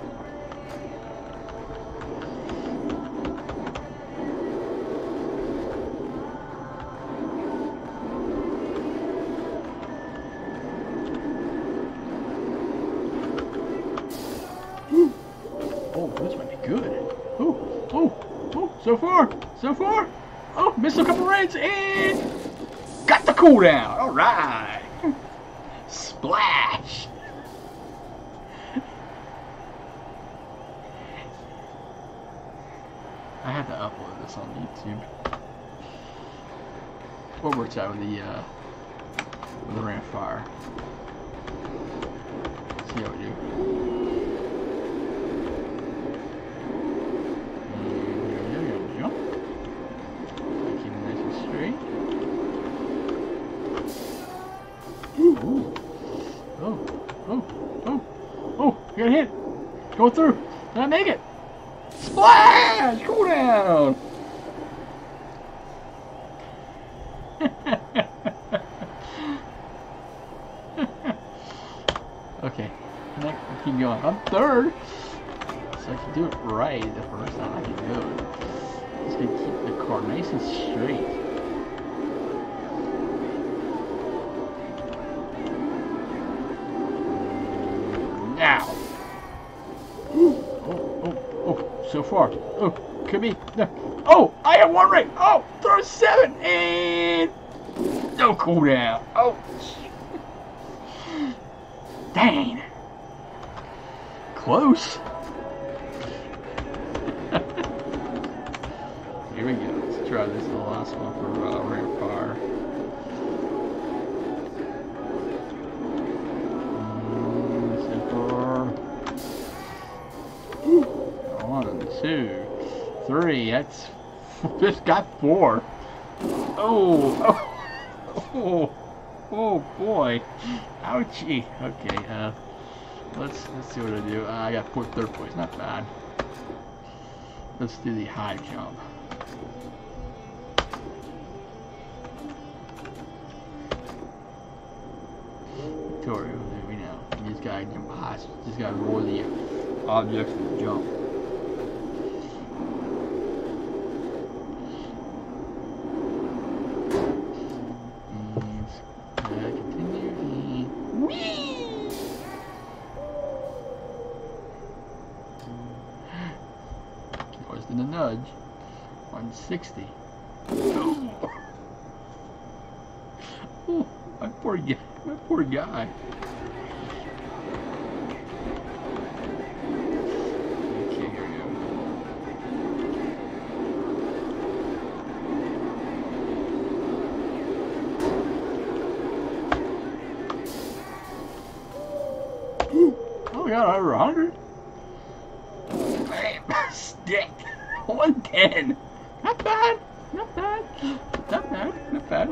good. Oh, oh, oh, so far, so far. Oh, missed a couple raids and got the cooldown. All right. Splash. I had to upload this on YouTube. What works out with the uh, with the ram fire? Let's see how we do. And here we go. Jump. Keep it nice and straight. Ooh. Ooh. Oh. Oh. Oh. Oh. I got hit. Go through. Did I make it? Splash! Cool down! Okay, next, keep going. I'm third, so I can do it right the first time I can do it. Just gonna keep the car nice and straight. Now! Oh, oh, oh, so far. Oh, could be. No. Oh, I have one right. Oh, throw seven and no cooldown. Oh, dang. Close. Here we go. Let's try this. The last one for uh, Ram Fire. One, two, three. That's just got four. Oh, oh, oh, oh boy. Ouchie. Okay. Uh, let's let's see what I do. Uh, I got fourth, third place. Not bad. Let's do the high jump. Victoria, we know. You just gotta jump high. Just gotta roll the objects and jump. In a nudge, one sixty. Oh, oh, my poor guy, my poor guy. Okay, here we go. Oh, we got over a hundred. Stick. one ten. Not bad. Not bad. Not bad. Not bad.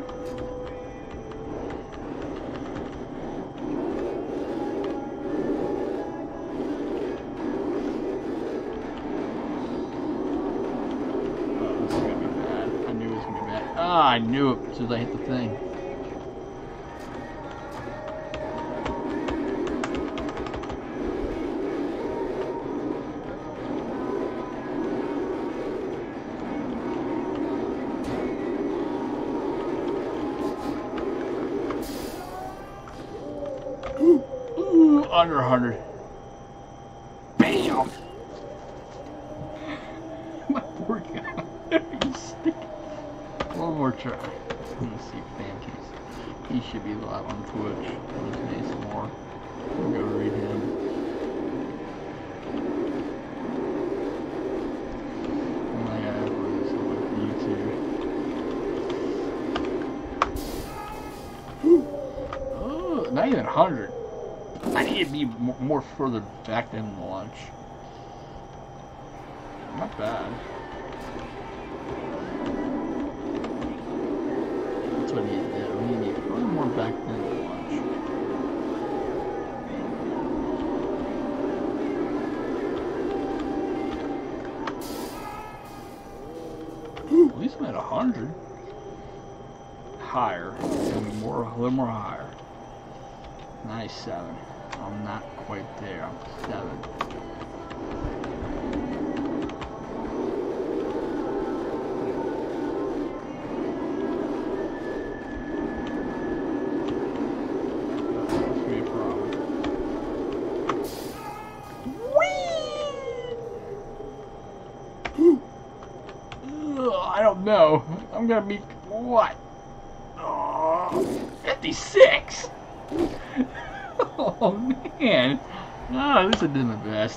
Oh, this is gonna be bad. I knew it was gonna be bad. Ah, I knew it as soon as I hit the thing. Ooh, under one hundred. Bam! My poor guy. He's sticking. One more try. Let's see if Pancakes. He should be live on Twitch. Let's make some more. We'll go read him. Oh my god, for this on YouTube. Oh, not even one hundred. I need to be more further back than the launch. Not bad. That's what I need to do. We need to be further more back than the launch. Ooh, at least I'm at one hundred. Higher. More, a little more higher. ninety-seven. I'm not quite there. I'm seven. That's be a problem. Whee! no. I'm gonna be what? Oh, fifty-six. Oh man. Oh, at least I did my best.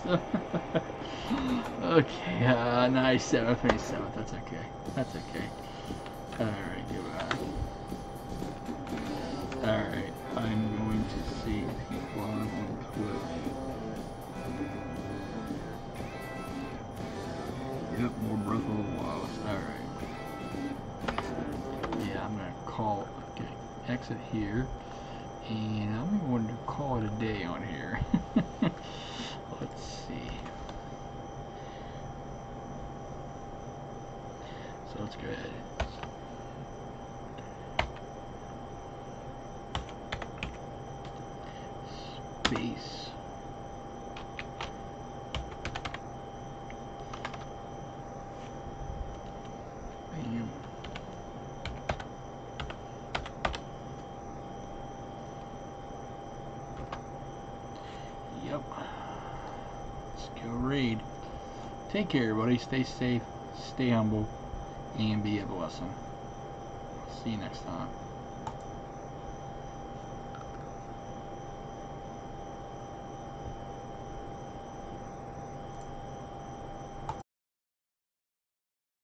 Okay, uh, ninety-seven, twenty-seven. That's okay. That's okay. Alright, goodbye. Alright, I'm going to see people on Twitch. Yep, more Breath of the Wild. Alright. Yeah, I'm gonna call, okay, exit here. And I'm going to call it a day on here. Let's see. So let's go ahead. Space. Bam. Yep. Let's go raid. Take care, everybody. Stay safe, stay humble, and be a blessing. See you next time.